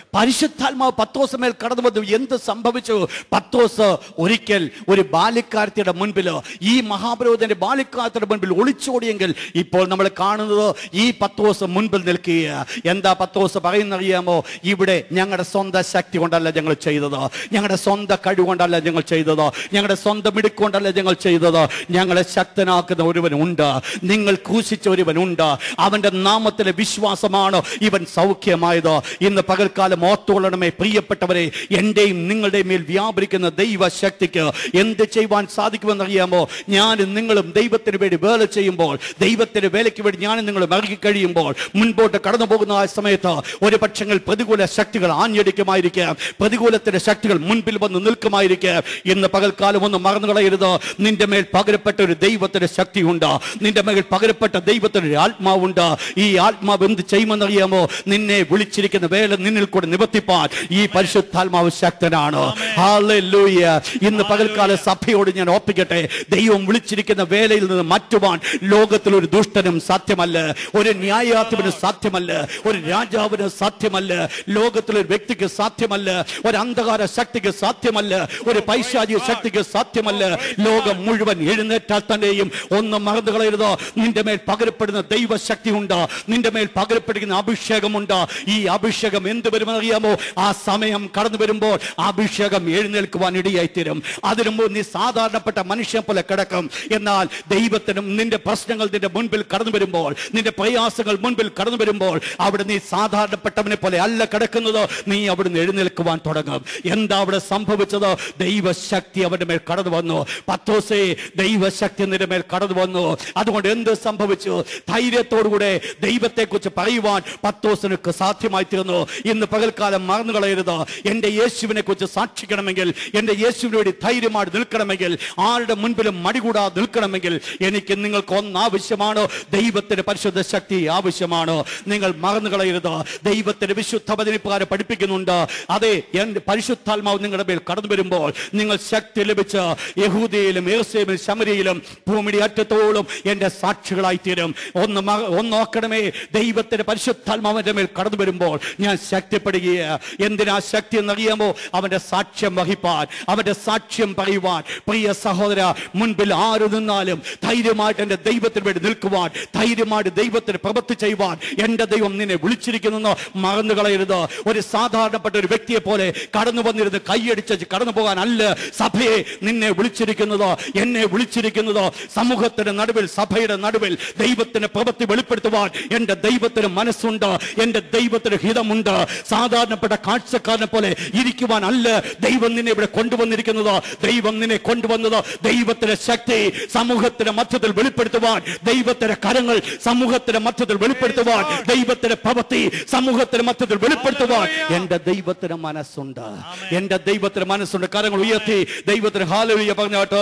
പരിശുദ്ധാത്മാവ് പത്രോസ് മേൽ കടന്നു വന്നു. എന്ത് സംഭവിച്ചു? പത്രോസ് ഒരിക്കൽ ഒരു ബാല്യക്കാരത്തിയുടെ മുൻപിൽ, ഈ മഹാപുരോഹിതന്റെ ബാല്യക്കാരത്തിയുടെ മുൻപിൽ ഒളിച്ചോടിയെങ്കിൽ ഇപ്പോൾ നമ്മൾ കാണുന്നത് ഈ പത്രോസ് മുൻപിൽ നിൽക്കുക. എന്താ പത്രോസ് പറയുന്നറിയാമോ? ഇവിടെ ഞങ്ങളുടെ സ്വന്തം ശക്തി കൊണ്ടല്ല ഞങ്ങൾ ചെയ്തത്, ഞങ്ങളുടെ സ്വന്തം കഴിവുകൊണ്ടല്ല ഞങ്ങൾ ചെയ്തത്, ഞങ്ങളുടെ സ്വന്തം മിടുക്കൊണ്ടല്ല ഞങ്ങൾ ചെയ്തത്. ഞങ്ങളെ ശക്തനാക്കുന്ന ഒരുവനുണ്ട്, നിങ്ങൾ ക്രൂശിച്ച ഒരുവനുണ്ട്, അവന്റെ നാമത്തിലെ വിശ്വാസമാണ് ഇവൻ സൗഖ്യമായത്. ഇന്ന് പകൽക്കാലം ഓർത്തുകൊള്ളണമേ പ്രിയപ്പെട്ടവരെ, എന്റെയും നിങ്ങളുടെയും മേൽ വ്യാപരിക്കുന്ന ദൈവശക്തിക്ക് എന്ത് ചെയ്യുവാൻ സാധിക്കുമെന്നറിയാമോ? ഞാനും നിങ്ങളും ദൈവത്തിന് വേണ്ടി വേല ചെയ്യുമ്പോൾ, ദൈവത്തിന്റെ വേലയ്ക്ക് വേണ്ടി ഞാനും നിങ്ങളും ഇറങ്ങി കഴിയുമ്പോൾ, മുൻപോട്ട് കടന്നു പോകുന്ന ആ സമയത്ത് ഒരു പക്ഷങ്ങൾ പ്രതികൂല ശക്തികൾ ആഞ്ഞടിക്കുമായിരിക്കാം, പ്രതികൂലത്തിന്റെ ശക്തികൾ മുൻപിൽ വന്ന് നിൽക്കുമായിരിക്കാം. ഇന്ന് പകൽക്കാലം ഒന്ന് മറന്നു കളയരുത്, നിന്റെ മേൽ പകരപ്പെട്ട ഒരു ദൈവത്തിന്റെ ശക്തിയുണ്ട്, നിന്റെ മേൽ പകരപ്പെട്ട ദൈവത്തിന്റെ ആത്മാവുണ്ട്. ഈ ആത്മാവ് എന്ത് ചെയ്യുമെന്നറിയാമോ? നിന്നെ വിളിച്ചിരിക്കുന്ന വേല നിന്നിൽ കൂടെ നിവർത്തിപ്പാൻ ഈ പരിശുദ്ധാത്മാവ് ശക്തനാണ്. ഹല്ലേലൂയ. ഇന്ന് പകൽക്കാല സഭയോട് ഞാൻ ഓർപ്പിക്കട്ടെ, ദൈവം വിളിച്ചിരിക്കുന്ന വേലയിൽ നിന്ന് മാറ്റുവാൻ ലോകത്തിൽ ഒരു ദുഷ്ടനും സാധ്യമല്ല, ഒരു ന്യായാധിപനും സാധ്യമല്ല, ഒരു രാജാവിന് സാധ്യമല്ല, ലോകത്തിലൊരു വ്യക്തിക്ക് സാധ്യമല്ല, ഒരു അന്ധകാര ശക്തിക്ക് സാധ്യമല്ല, ഒരു പൈശാചിക ശക്തിക്ക് സാധ്യമല്ല. ലോകം മുഴുവൻ എഴുന്നേറ്റാൽ തന്നെയും ഒന്നും മറന്നു കളയരുത്, നിന്റെ മേൽ പകരപ്പെടുന്ന ദൈവശക്തി ഉണ്ട്, നിന്റെ മേൽ പകരപ്പെടുന്ന അഭിഷേകമുണ്ട്. ഈ അഭിഷേകം എന്ത് വരുമെന്നറിയാമോ? ആ സമയം കടന്നു വരുമ്പോൾ അഭിഷേകം എഴുന്നേൽക്കുവാൻ ഇടയായിത്തീരും. അതിനു മുമ്പ് നീ സാധാരണപ്പെട്ട മനുഷ്യൻ പോലെ കിടക്കും. എന്നാൽ ദൈവത്തിനും നിന്റെ പ്രശ്നങ്ങൾ നിന്റെ മുൻപിൽ കടന്നു വരുമ്പോൾ, നിന്റെ പ്രയാസങ്ങൾ മുൻപിൽ കടന്നു വരുമ്പോൾ, അവിടെ നീ സാധാരണപ്പെട്ടവനെ പോലെ അല്ല കിടക്കുന്നത്, നീ അവിടുന്ന് എഴുന്നേൽക്കുവാൻ തുടങ്ങും. എന്താ അവിടെ സംഭവിച്ചത്? ദൈവശക്തി അവന്റെ മേൽ കടന്നു വന്നു. പത്രോസേ, ദൈവശക്തി നിന്റെ മേൽ കടന്നു വന്നു. അതുകൊണ്ട് എന്ത് സംഭവിച്ചു? ധൈര്യത്തോടുകൂടെ ദൈവത്തെ കുറിച്ച് പറയുവാൻ പത്രോസിനൊക്കെ സാധ്യമായി തീർന്നു. ഇന്ന് പകൽക്കാലം മറന്നു കളയരുത്, എന്റെ യേശുവിനെ കുറിച്ച് സാക്ഷിക്കണമെങ്കിൽ, എന്റെ യേശുവിന് വേണ്ടി ധൈര്യമായി നിൽക്കണമെങ്കിൽ, ആരുടെ മുൻപിലും മടികൂടാതെ നിൽക്കണമെങ്കിൽ എനിക്ക് നിങ്ങൾക്ക് ഒന്ന് ആവശ്യമാണ്, ദൈവത്തിന്റെ പരിശുദ്ധ ശക്തി ആവശ്യമാണ്. നിങ്ങൾ മറന്നു കളയരുത്, ദൈവത്തിന്റെ വിശുദ്ധ വചനപ്രകാരം പഠിപ്പിക്കുന്നുണ്ട്. അതെ, എന്റെ പരിശുദ്ധാത്മാവ് നിങ്ങളുടെ മേൽ കടന്നു വരുമ്പോൾ നിങ്ങൾ ശക്തി ലഭിച്ച് യഹൂദയിലും യെരൂശലേമിലും ശമര്യയിലും ഭൂമിയുടെ അറ്റത്തോളം എന്റെ സാക്ഷികളായി തീരും. ഒന്ന് ഒന്ന് നോക്കണമേ, ദൈവത്തിന്റെ പരിശുദ്ധാത്മാവിന്റെ മേൽ കടന്നു വരുമ്പോൾ ഞാൻ ശക്തിപ്പെടുകയാണ്. എന്തിനാ ശക്തി എന്നറിയാമോ? അവന്റെ സാക്ഷ്യം വഹിപ്പാൻ, അവന്റെ സാക്ഷ്യം പറയുവാൻ. പ്രിയ സഹോദര, മുൻപിൽ ആര് നിന്നാലും ധൈര്യമായിട്ട് എന്റെ ദൈവത്തിന് വേണ്ടി നിൽക്കുവാൻ, ധൈര്യമായിട്ട് ദൈവത്തിന് പ്രവൃത്തി ചെയ്യുവാൻ എന്റെ ദൈവം നിന്നെ വിളിച്ചിരിക്കുന്നു. മറന്നു കളയരുത്. ഒരു സാധാരണപ്പെട്ട ഒരു വ്യക്തിയെ പോലെ കടന്നു വന്നിരുന്ന് കൈയടിച്ച് കടന്നു പോകാൻ അല്ല സഭയെ നിന്നെ വിളിച്ചിരിക്കുന്നത്, എന്നെ വിളിച്ചിരിക്കുന്നത്. സമൂഹത്തിന്റെ നടുവിൽ, സഭയുടെ നടുവിൽ ദൈവത്തിന്റെ പ്രവൃത്തി വെളിപ്പെടുത്തുവാൻ എന്റെ ദൈവത്തിന് മനസ്സുണ്ട്, എന്റെ ദൈവത്തിന് ഹിതമുണ്ട്. സാധാരണപ്പെട്ട കാഴ്ചക്കാരനെ പോലെ ഇരിക്കുവാൻ അല്ല ദൈവം നിന്നെ ഇവിടെ കൊണ്ടുവന്നിരിക്കുന്നത്. ദൈവം നിന്നെ കൊണ്ടുവന്നത് ദൈവത്തിന്റെ ശക്തി സമൂഹത്തിന്റെ മധ്യത്തിൽ വെളിപ്പെടുത്തുവാൻ, ദൈവത്തിന്റെ കരങ്ങൾ സമൂഹത്തിന്റെ മധ്യത്തിൽ വെളിപ്പെടുത്തുവാൻ, ദൈവത്തിന്റെ പ്രവൃത്തി സമൂഹത്തിന്റെ മധ്യത്തിൽ വെളിപ്പെടുത്തുവാൻ എന്റെ ദൈവത്തിന് മനസ്സുണ്ട്, എന്റെ ദൈവത്തിന് മനസ്സുണ്ട്. കരങ്ങൾ ഉയർത്തി ദൈവത്തിന് ഹല്ലേലൂയ പറഞ്ഞാട്ടോ.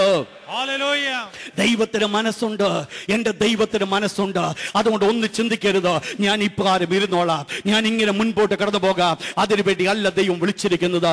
ദൈവത്തിന് മനസ്സുണ്ട്, എന്റെ ദൈവത്തിന് മനസ്സുണ്ട്. അതുകൊണ്ട് ഒന്ന് ചിന്തിക്കരുത്, ഞാൻ ഇപ്രകാരം ഇരുന്നോളാം, ഞാൻ ഇങ്ങനെ മുൻപോട്ട് കടന്നു പോകാം. അതിനുവേണ്ടി അല്ല ദൈവം വിളിച്ചിരിക്കുന്നത്.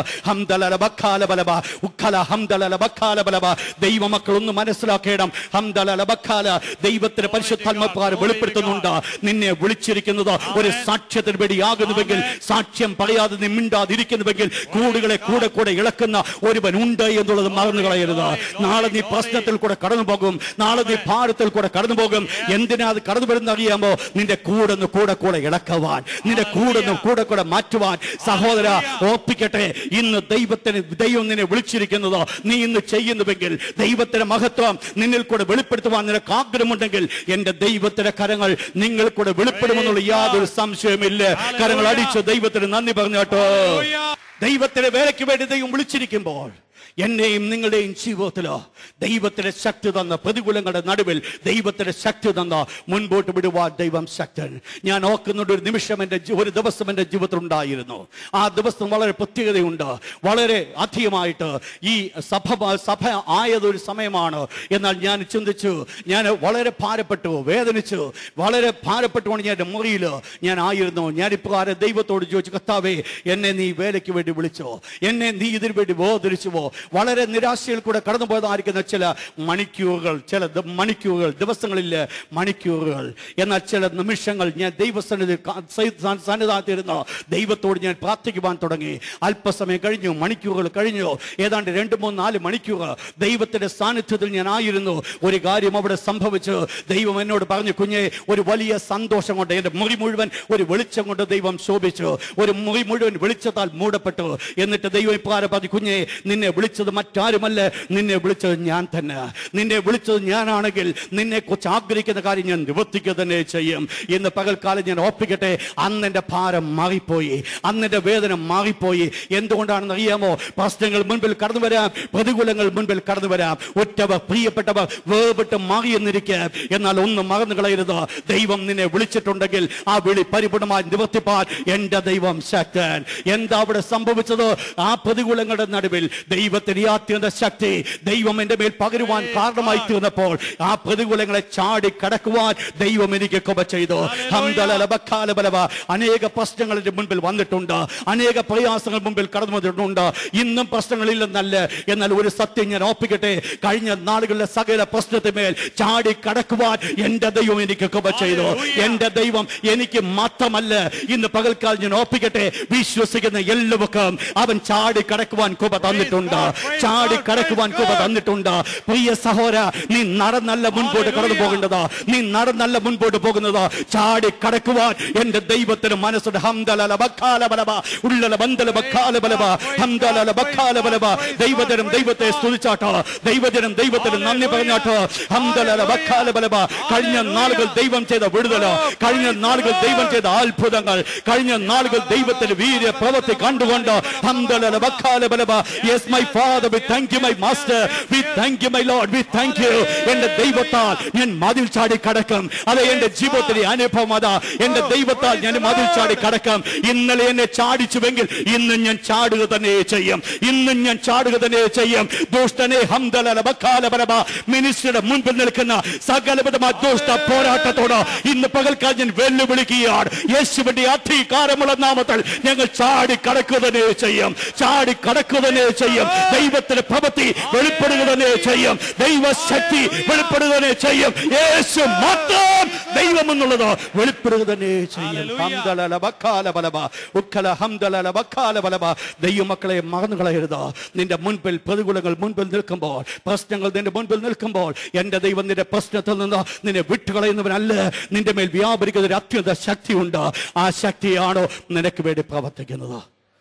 ദൈവമക്കൾ ഒന്ന് മനസ്സിലാക്കണം. ദൈവത്തിന് പരിശുദ്ധാത്മാപ്രകാരം വെളിപ്പെടുത്തുന്നുണ്ട്. നിന്നെ വിളിച്ചിരിക്കുന്നത് ഒരു സാക്ഷ്യത്തിന് വേണ്ടിയാകുന്നുവെങ്കിൽ, സാക്ഷ്യം പറയാതെ നീ മിണ്ടാതിരിക്കുന്നുവെങ്കിൽ, കൂടുകളെ കൂടെ കൂടെ ഇളക്കുന്ന ഒരുവൻ ഉണ്ട് എന്നുള്ളത് മറന്നു കളയരുത്. നാളെ നീ പ്രശ്നത്തിൽ കൂടെ കടന്നു പോകും, നാളെ നീ ഭാരത്തിൽ കൂടെ കടന്നു പോകും. എന്തിനാ അത് കടന്നു വരുന്ന അറിയാമോ? നിന്റെ കൂടെ കൂടെ കൂടെ ഇളക്കുവാൻ, നിന്റെ കൂടെ കൂടെ കൂടെ മാറ്റുവാൻ. സഹോദര, ഓർപ്പിക്കട്ടെ, ഇന്ന് ദൈവത്തിന് ദൈവം നിന്നെ വിളിച്ചിരിക്കുന്നത് നീ ഇന്ന് ചെയ്യുന്നുവെങ്കിൽ, ദൈവത്തിന്റെ മഹത്വം നിന്നിൽ കൂടെ വെളിപ്പെടുത്തുവാൻ നിനക്ക് ആഗ്രഹമുണ്ടെങ്കിൽ, എന്റെ ദൈവത്തിന്റെ കരങ്ങൾ നിങ്ങൾ കൂടെ വെളിപ്പെടുമെന്നുള്ള യാതൊരു സംശയമില്ല. കരങ്ങൾ അടിച്ച് ദൈവത്തിന് നന്ദി പറഞ്ഞാട്ടോ. ദൈവത്തിന്റെ വേലയ്ക്ക് വേണ്ടി ദൈവം വിളിച്ചിരിക്കുമ്പോൾ എന്നെയും നിങ്ങളുടെയും ജീവിതത്തിലോ ദൈവത്തിന്റെ ശക്തി തന്ന, പ്രതികൂലങ്ങളുടെ നടുവിൽ ദൈവത്തിന്റെ ശക്തി തന്ന മുൻപോട്ട് വിടുവാൻ ദൈവം ശക്തൻ. ഞാൻ ഓർക്കുന്നുണ്ട്, ഒരു നിമിഷം എൻ്റെ ഒരു ദിവസം എൻ്റെ ജീവിതത്തിൽ ഉണ്ടായിരുന്നു. ആ ദിവസം വളരെ പ്രത്യേകതയുണ്ട്. വളരെ അധികമായിട്ട് ഈ സഭ സഭ ആയതൊരു സമയമാണ്. എന്നാൽ ഞാൻ ചിന്തിച്ചു, ഞാൻ വളരെ ഭാരപ്പെട്ടു, വേദനിച്ചു, വളരെ ഭാരപ്പെട്ടുകൊണ്ട് ഞാൻ എൻ്റെ മുറിയിൽ ഞാൻ ആയിരുന്നു. ഞാനിപ്രകാരം ദൈവത്തോട് ചോദിച്ചു, കർത്താവേ, എന്നെ നീ വേലയ്ക്ക് വേണ്ടി വിളിച്ചോ, എന്നെ നീ ഇതിനു വേണ്ടി വേർതിരിച്ചുവോ, വളരെ നിരാശയിൽ കൂടെ കടന്നു പോയതായിരിക്കുന്ന ചില മണിക്കൂറുകൾ, ചില ദ- മണിക്കൂറുകൾ, ദിവസങ്ങളിൽ മണിക്കൂറുകൾ, എന്നാൽ ചില നിമിഷങ്ങൾ ഞാൻ ദൈവസന്നിധി സന്നിധാനത്തിരുന്ന ദൈവത്തോട് ഞാൻ പ്രാർത്ഥിക്കുവാൻ തുടങ്ങി. അല്പസമയം കഴിഞ്ഞു, മണിക്കൂറുകൾ കഴിഞ്ഞു, ഏതാണ്ട് രണ്ട് മൂന്ന് നാല് മണിക്കൂർ ദൈവത്തിന്റെ സാന്നിധ്യത്തിൽ ഞാൻ ആയിരുന്നു. ഒരു കാര്യം അവിടെ സംഭവിച്ചു. ദൈവം എന്നോട് പറഞ്ഞു, കുഞ്ഞെ, ഒരു വലിയ സന്തോഷം കൊണ്ട് എന്റെ മുറി മുഴുവൻ ഒരു വെളിച്ചം കൊണ്ട് ദൈവം ശോഭിച്ചു. ഒരു മുറി മുഴുവൻ വെളിച്ചത്താൽ മൂടപ്പെട്ടു. എന്നിട്ട് ദൈവം ഇപ്രകാരം പറഞ്ഞു, കുഞ്ഞെ, നിന്നെ വിളിച്ചത് മറ്റാരുമല്ല, നിന്നെ വിളിച്ചത് ഞാൻ തന്നെ. നിന്നെ വിളിച്ചത് ഞാനാണെങ്കിൽ നിന്നെ കുറിച്ച് ആഗ്രഹിക്കുന്ന കാര്യം ഞാൻ നിവർത്തിക്കുക തന്നെ ചെയ്യും. ഇന്ന് പകൽക്കാലം ഞാൻ ഓർപ്പിക്കട്ടെ, അന്നെന്റെ ഭാരം മാറിപ്പോയി, അന്നെന്റെ വേദന മാറിപ്പോയി. എന്തുകൊണ്ടാണെന്ന് അറിയാമോ? പ്രശ്നങ്ങൾ മുൻപിൽ കടന്നു വരാം, പ്രതികൂലങ്ങൾ മുൻപിൽ കടന്നു വരാം, ഒറ്റവർ പ്രിയപ്പെട്ടവർ വേർപെട്ട് മാറിയെന്നിരിക്കാം. എന്നാൽ ഒന്നും മറന്നു കളയരുത്, ദൈവം നിന്നെ വിളിച്ചിട്ടുണ്ടെങ്കിൽ ആ വിളി പരിപൂർണമായി നിവർത്തിപ്പാൻ എന്റെ ദൈവം ശക്തൻ. എന്താ അവിടെ സംഭവിച്ചത്? ആ പ്രതികൂലങ്ങളുടെ നടുവിൽ ദൈവത്തിന് ഈ അത്യന്ത ശക്തി ദൈവം എന്റെ മേൽ പകരുവാൻ കാരണമായി തീർന്നപ്പോൾ ആ പ്രതികൂലങ്ങളെ ചാടി കടക്കുവാൻ ദൈവം എനിക്ക് കൃപ ചെയ്തു. ഹംദലലബക്കാലബലവ. അനേക പ്രശ്നങ്ങൾ എന്റെ മുൻപിൽ വന്നിട്ടുണ്ട്, അനേക പ്രയാസങ്ങൾ മുൻപിൽ കടന്നു വന്നിട്ടുണ്ട്. ഇന്നും പ്രശ്നങ്ങളില്ലെന്നല്ല, എന്നാൽ ഒരു സത്യം ഞാൻ ഓർപ്പിക്കട്ടെ, കഴിഞ്ഞ നാളുകളിലെ സകല പ്രശ്നത്തിന്മേൽ ചാടി കടക്കുവാൻ എന്റെ ദൈവം എനിക്ക് കൃപ ചെയ്തു. എന്റെ ദൈവം എനിക്ക് മാത്രമല്ല, ഇന്ന് പകൽക്കാലം ഞാൻ ഓർപ്പിക്കട്ടെ, വിശ്വസിക്കുന്ന എല്ലാവർക്കും അവൻ ചാടി കടക്കുവാൻ കൃപ തന്നിട്ടുണ്ട്, ചാടി കടക്കുവാൻ കൃപ തന്നിട്ടുണ്ട്. പ്രിയ സഹോദര, നീ നടന്നല്ല മുൻപോട്ട് കടന്നു പോകേണ്ടത്, നീ നടന്നല്ല മുൻപോട്ട് പോകുന്നത്, ചാടി കടക്കുവാൻ എന്റെ ദൈവത്തിന് മനസ്സുണ്ട്. ഹംദലല ബക്കാലബലബ ഉള്ളല ബന്ദല ബക്കാലബലബ ഹംദലല ബക്കാലബലബ. ദൈവജനം ദൈവത്തെ സ്തുതിച്ചാട്ടോ, ദൈവജനം ദൈവത്തിന് നന്ദി പറഞ്ഞാട്ടോ. ഹംദലല ബക്കാലബലബ. കഴിഞ്ഞ നാളുകൾ ദൈവം ചെയ്ത വിടുതല, കഴിഞ്ഞ നാളുകൾ ദൈവം ചെയ്ത അത്ഭുതങ്ങൾ, കഴിഞ്ഞ നാളുകൾ ദൈവത്തിന്റെ വീര്യ പ്രവൃത്തി കണ്ടുകൊണ്ട് ഹംദലല ബക്കാലബലബ. Yes my father, we thank you my master, we thank you my lord, we thank you. എന്റെ ദൈവത്താൽ ഞാൻ മതിൽ ചാടി കടക്കും. അത് എന്റെ ജീവിതത്തിലെ അനുഭവം. അതാ, എന്റെ ദൈവത്താൽ ഞാൻ മതിൽ ചാടി കടക്കും. ഇന്നലെ എന്നെ ചാടിച്ചുവെങ്കിൽ ഇന്നും ഞാൻ ചാടുക തന്നെ ചെയ്യും, ഇന്നും ഞാൻ ചാടുക തന്നെ ചെയ്യും. ദുഷ്ടനെ ഹംദലല ബക്കാലബലബ. മിനിസ്ട്രിയുടെ മുൻപിൽ നിൽക്കുന്ന സകലവിധമായ ദുഷ്ട പോരാട്ടത്തോട് ഇന്ന് പകൽക്കാലം ഞാൻ വെല്ലുവിളിക്കുകയാണ്. യേശുവിന്റെ അധികാരമുള്ള നാമത്തിൽ ഞങ്ങൾ ചാടി കടക്കുക തന്നെ ചെയ്യും, ചാടി കടക്കുക തന്നെ ചെയ്യും. ദൈവത്തിന്റെ പ്രവൃത്തി വെളിപ്പെടുക തന്നെ ചെയ്യും, ദൈവശക്തി വെളിപ്പെടുക തന്നെ ചെയ്യും. യേശു മാത്രം ദൈവം എന്നുള്ളത് വെളിപ്പെടുക തന്നെ ചെയ്യും. ഹംദലല ബക്കാലബലബ ഉക്കല ഹംദലല ബക്കാലബലബ. ദൈവമക്കളെ മറന്നു കളയരുത്. നിന്റെ മുൻപിൽ പ്രതികൂലങ്ങൾ മുൻപിൽ നിൽക്കുമ്പോൾ, പ്രശ്നങ്ങൾ നിന്റെ മുൻപിൽ നിൽക്കുമ്പോൾ, എന്റെ ദൈവം നിന്റെ പ്രശ്നത്തിൽ നിന്ന് നിന്നെ വിട്ടുകളയുന്നവനല്ല, നിന്റെ മേൽ വ്യാപരിക്കുന്ന ഒരു അത്യന്ത ശക്തിയുണ്ട്. ആ ശക്തിയാണോ നിനക്ക് വേണ്ടി പ്രവർത്തിക്കുന്നത്.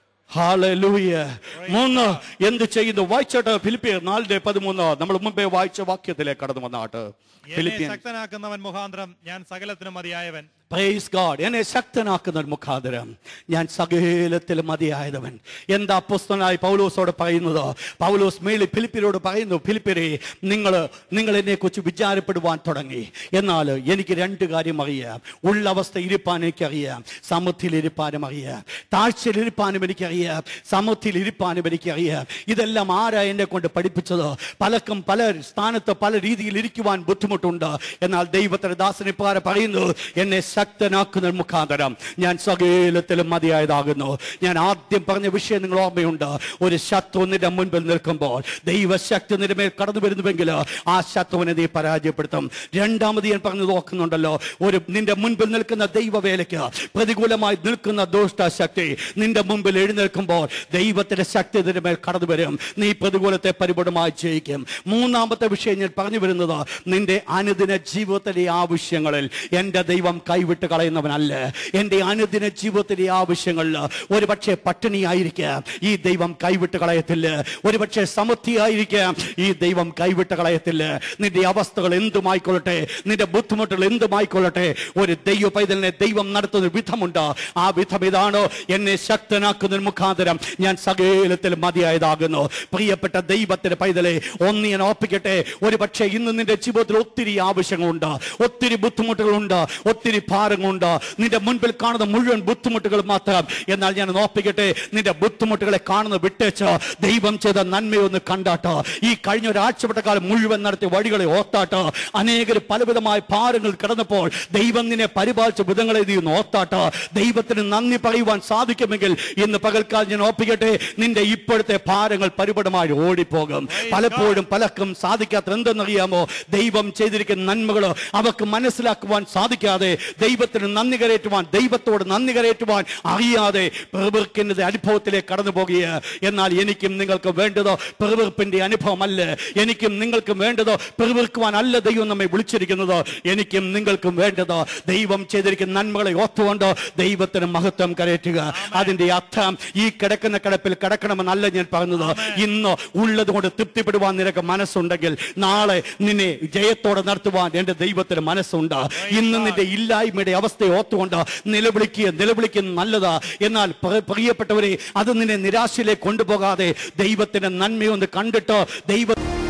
ഹല്ലേലൂയ. മൂന്ന്, എന്ത് ചെയ്യുന്നു? വായിച്ചോട്ട് ഫിലിപ്പിയർ നാലിന്റെ പതിമൂന്ന്. നമ്മൾ മുമ്പേ വായിച്ച വാക്യത്തിലേക്ക് കടന്നു വന്നാട്ട്. എന്നെ ശക്തനാക്കുന്നവൻ മുഖാന്തരം ഞാൻ സകലത്തിനും മതിയായവൻ. Praise God. എന്നെ ശക്തനാക്കുന്ന മുഖാന്തരം ഞാൻ സകലത്തിലും മതിയായവൻ. എന്താ അപ്പോസ്തലനായ പൗലോസോട് പറയുന്നത്? പൗലോസ് മേലിൽ ഫിലിപ്പിയരോട് പറയുന്നു, ഫിലിപ്പിയരെ, നിങ്ങൾ നിങ്ങൾ എന്നെ കുറിച്ച് വിചാരപ്പെടുവാൻ തുടങ്ങി. എന്നാൽ എനിക്ക് രണ്ട് കാര്യം അറിയാം. ഉള്ള അവസ്ഥ ഇരിപ്പാൻ എനിക്കറിയാം, സമൃദ്ധിയിൽ ഇരിപ്പാനും അറിയാം. താഴ്ചയിൽ ഇരിപ്പാനും എനിക്കറിയാം, സമൃദ്ധിയിൽ ഇരിപ്പാനും എനിക്കറിയാം. ഇതെല്ലാം ആരാ എന്നെ കൊണ്ട് പഠിപ്പിച്ചത്? പലർക്കും പല സ്ഥാനത്ത് പല രീതിയിൽ ഇരിക്കുവാൻ ബുദ്ധിമുട്ടുണ്ട്. എന്നാൽ ദൈവത്തിന്റെ ദാസനെ പ്രകാരം പറയുന്നു, എന്നെ ശക്തനാക്കുന്ന മുഖാന്തരം ഞാൻ സകലത്തിലും മതിയായതാകുന്നു. ഞാൻ ആദ്യം പറഞ്ഞ വിഷയം നിങ്ങൾ ഓർമ്മയുണ്ട്. ഒരു ശത്രു നിന്റെ മുൻപിൽ നിൽക്കുമ്പോൾ ദൈവശക്തി നിന്റെ മേൽ കടന്നു വരുന്നുവെങ്കിൽ ആ ശത്രുവിനെ നീ പരാജയപ്പെടുത്തും. രണ്ടാമത് ഞാൻ പറഞ്ഞു നോക്കുന്നുണ്ടല്ലോ, ഒരു നിന്റെ മുൻപിൽ നിൽക്കുന്ന ദൈവവേലയ്ക്ക് പ്രതികൂലമായി നിൽക്കുന്ന ദുഷ്ടശക്തി നിന്റെ മുൻപിൽ എഴുന്നേൽക്കുമ്പോൾ ദൈവത്തിന്റെ ശക്തി നിന്റെ മേൽ കടന്നു വരും. നീ പ്രതികൂലത്തെ പരിപൂർണമായി ജയിക്കും. മൂന്നാമത്തെ വിഷയം ഞാൻ പറഞ്ഞു വരുന്നത്, നിന്റെ അനുദിന ജീവിതത്തിലെ ആവശ്യങ്ങളിൽ എന്റെ ദൈവം കൈവിട്ട് കളയുന്നവനല്ല. എന്റെ അനുദിന ജീവിതത്തിലെ ആവശ്യങ്ങളിൽ ഒരു പക്ഷേ പട്ടിണിയായിരിക്കാം, ഈ ദൈവം കൈവിട്ട് കളയത്തില്ല. ഒരു പക്ഷേ സമൃദ്ധിയായിരിക്കാം, ഈ ദൈവം കൈവിട്ട് കളയത്തില്ല. നിന്റെ അവസ്ഥകൾ എന്തുമായിക്കൊള്ളട്ടെ, നിന്റെ ബുദ്ധിമുട്ടുകൾ എന്തുമായിക്കൊള്ളട്ടെ, ഒരു ദൈവ പൈതലിനെ ദൈവം നടത്തുന്ന വിധമുണ്ട്. ആ വിധം ഇതാണ്, എന്നെ ശക്തനാക്കുന്ന മുഖാന്തരം ഞാൻ സകലത്തിൽ മതിയായതാകുന്നു. പ്രിയപ്പെട്ട ദൈവത്തിന്റെ പൈതലെ, ഒന്ന് ഞാൻ ഓർപ്പിക്കട്ടെ, ഒരു പക്ഷേ ഇന്ന് നിന്റെ ജീവിതത്തിൽ ഒത്തിരി ആവശ്യങ്ങളുണ്ട്, ഒത്തിരി ബുദ്ധിമുട്ടുകളുണ്ട്, ഒത്തിരി ഭാരങ്ങളുണ്ട്, നിന്റെ മുൻപിൽ കാണുന്ന മുഴുവൻ ബുദ്ധിമുട്ടുകൾ മാത്രം. എന്നാൽ ഞാൻ ഓർപ്പിക്കട്ടെ, നിന്റെ ബുദ്ധിമുട്ടുകളെ കാണുന്ന വിട്ടേച്ച് ദൈവം ചെയ്ത നന്മയൊന്ന് കണ്ടാട്ടോ. ഈ കഴിഞ്ഞ ഒരാഴ്ചപ്പെട്ടക്കാലം മുഴുവൻ നടത്തിയ വഴികളെ ഓർത്താട്ടോ. അനേകർ പലവിധമായ ഭാരങ്ങൾ കിടന്നപ്പോൾ ദൈവം നിന്നെ പരിപാലിച്ച വിധങ്ങളെ നീ ഓർത്താട്ടോ. ദൈവത്തിന് നന്ദി പറയുവാൻ സാധിക്കുമെങ്കിൽ ഇന്ന് പകൽക്കാലം ഞാൻ ഓർപ്പിക്കട്ടെ, നിന്റെ ഇപ്പോഴത്തെ ഭാരങ്ങൾ പരിപടമായി ഓടിപ്പോകും. പലപ്പോഴും പലർക്കും സാധിക്കാത്ത എന്തെന്നറിയാമോ? ദൈവം ചെയ്തിരിക്കുന്ന നന്മകളോ അവർക്ക് മനസ്സിലാക്കുവാൻ സാധിക്കാതെ, ദൈവത്തിന് നന്ദി കരേറ്റുവാൻ, ദൈവത്തോട് നന്ദി കരേറ്റുവാൻ അറിയാതെ പ്രവൃത്തിന്റെ അനുഭവത്തിലേക്ക് കടന്നു പോകുക. എന്നാൽ എനിക്കും നിങ്ങൾക്ക് വേണ്ടതോ പ്രവൃത്തിന്റെ അനുഭവമല്ല. എനിക്കും നിങ്ങൾക്കും വേണ്ടതോ പ്രവൃക്കുവാൻ അല്ല ദൈവം നമ്മെ വിളിച്ചിരിക്കുന്നത്. എനിക്കും നിങ്ങൾക്കും വേണ്ടതോ ദൈവം ചെയ്തിരിക്കുന്ന നന്മകളെ ഓർത്തുകൊണ്ട് ദൈവത്തിന് മഹത്വം കരേറ്റുക. അതിന്റെ അർത്ഥം ഈ കിടക്കുന്ന കിടപ്പിൽ കിടക്കണമെന്നല്ല ഞാൻ പറഞ്ഞത്. ഇന്ന് ഉള്ളത് കൊണ്ട് തൃപ്തിപ്പെടുവാൻ നിനക്ക് മനസ്സുണ്ടെങ്കിൽ നാളെ നിന്നെ ജയത്തോടെ നടത്തുവാൻ എന്റെ ദൈവത്തിന് മനസ്സുണ്ട്. ഇന്ന് നിന്റെ ഇല്ലായ്മയുടെ അവസ്ഥയെ ഓർത്തുകൊണ്ട് നിലവിളിക്കുക നിലവിളിക്കുന്ന നല്ലതാ. എന്നാൽ പ്രിയപ്പെട്ടവരെ, അത് നിന്നെ നിരാശയിലേക്ക് കൊണ്ടുപോകാതെ ദൈവത്തിന്റെ നന്മയൊന്ന് കണ്ടിട്ട് ദൈവ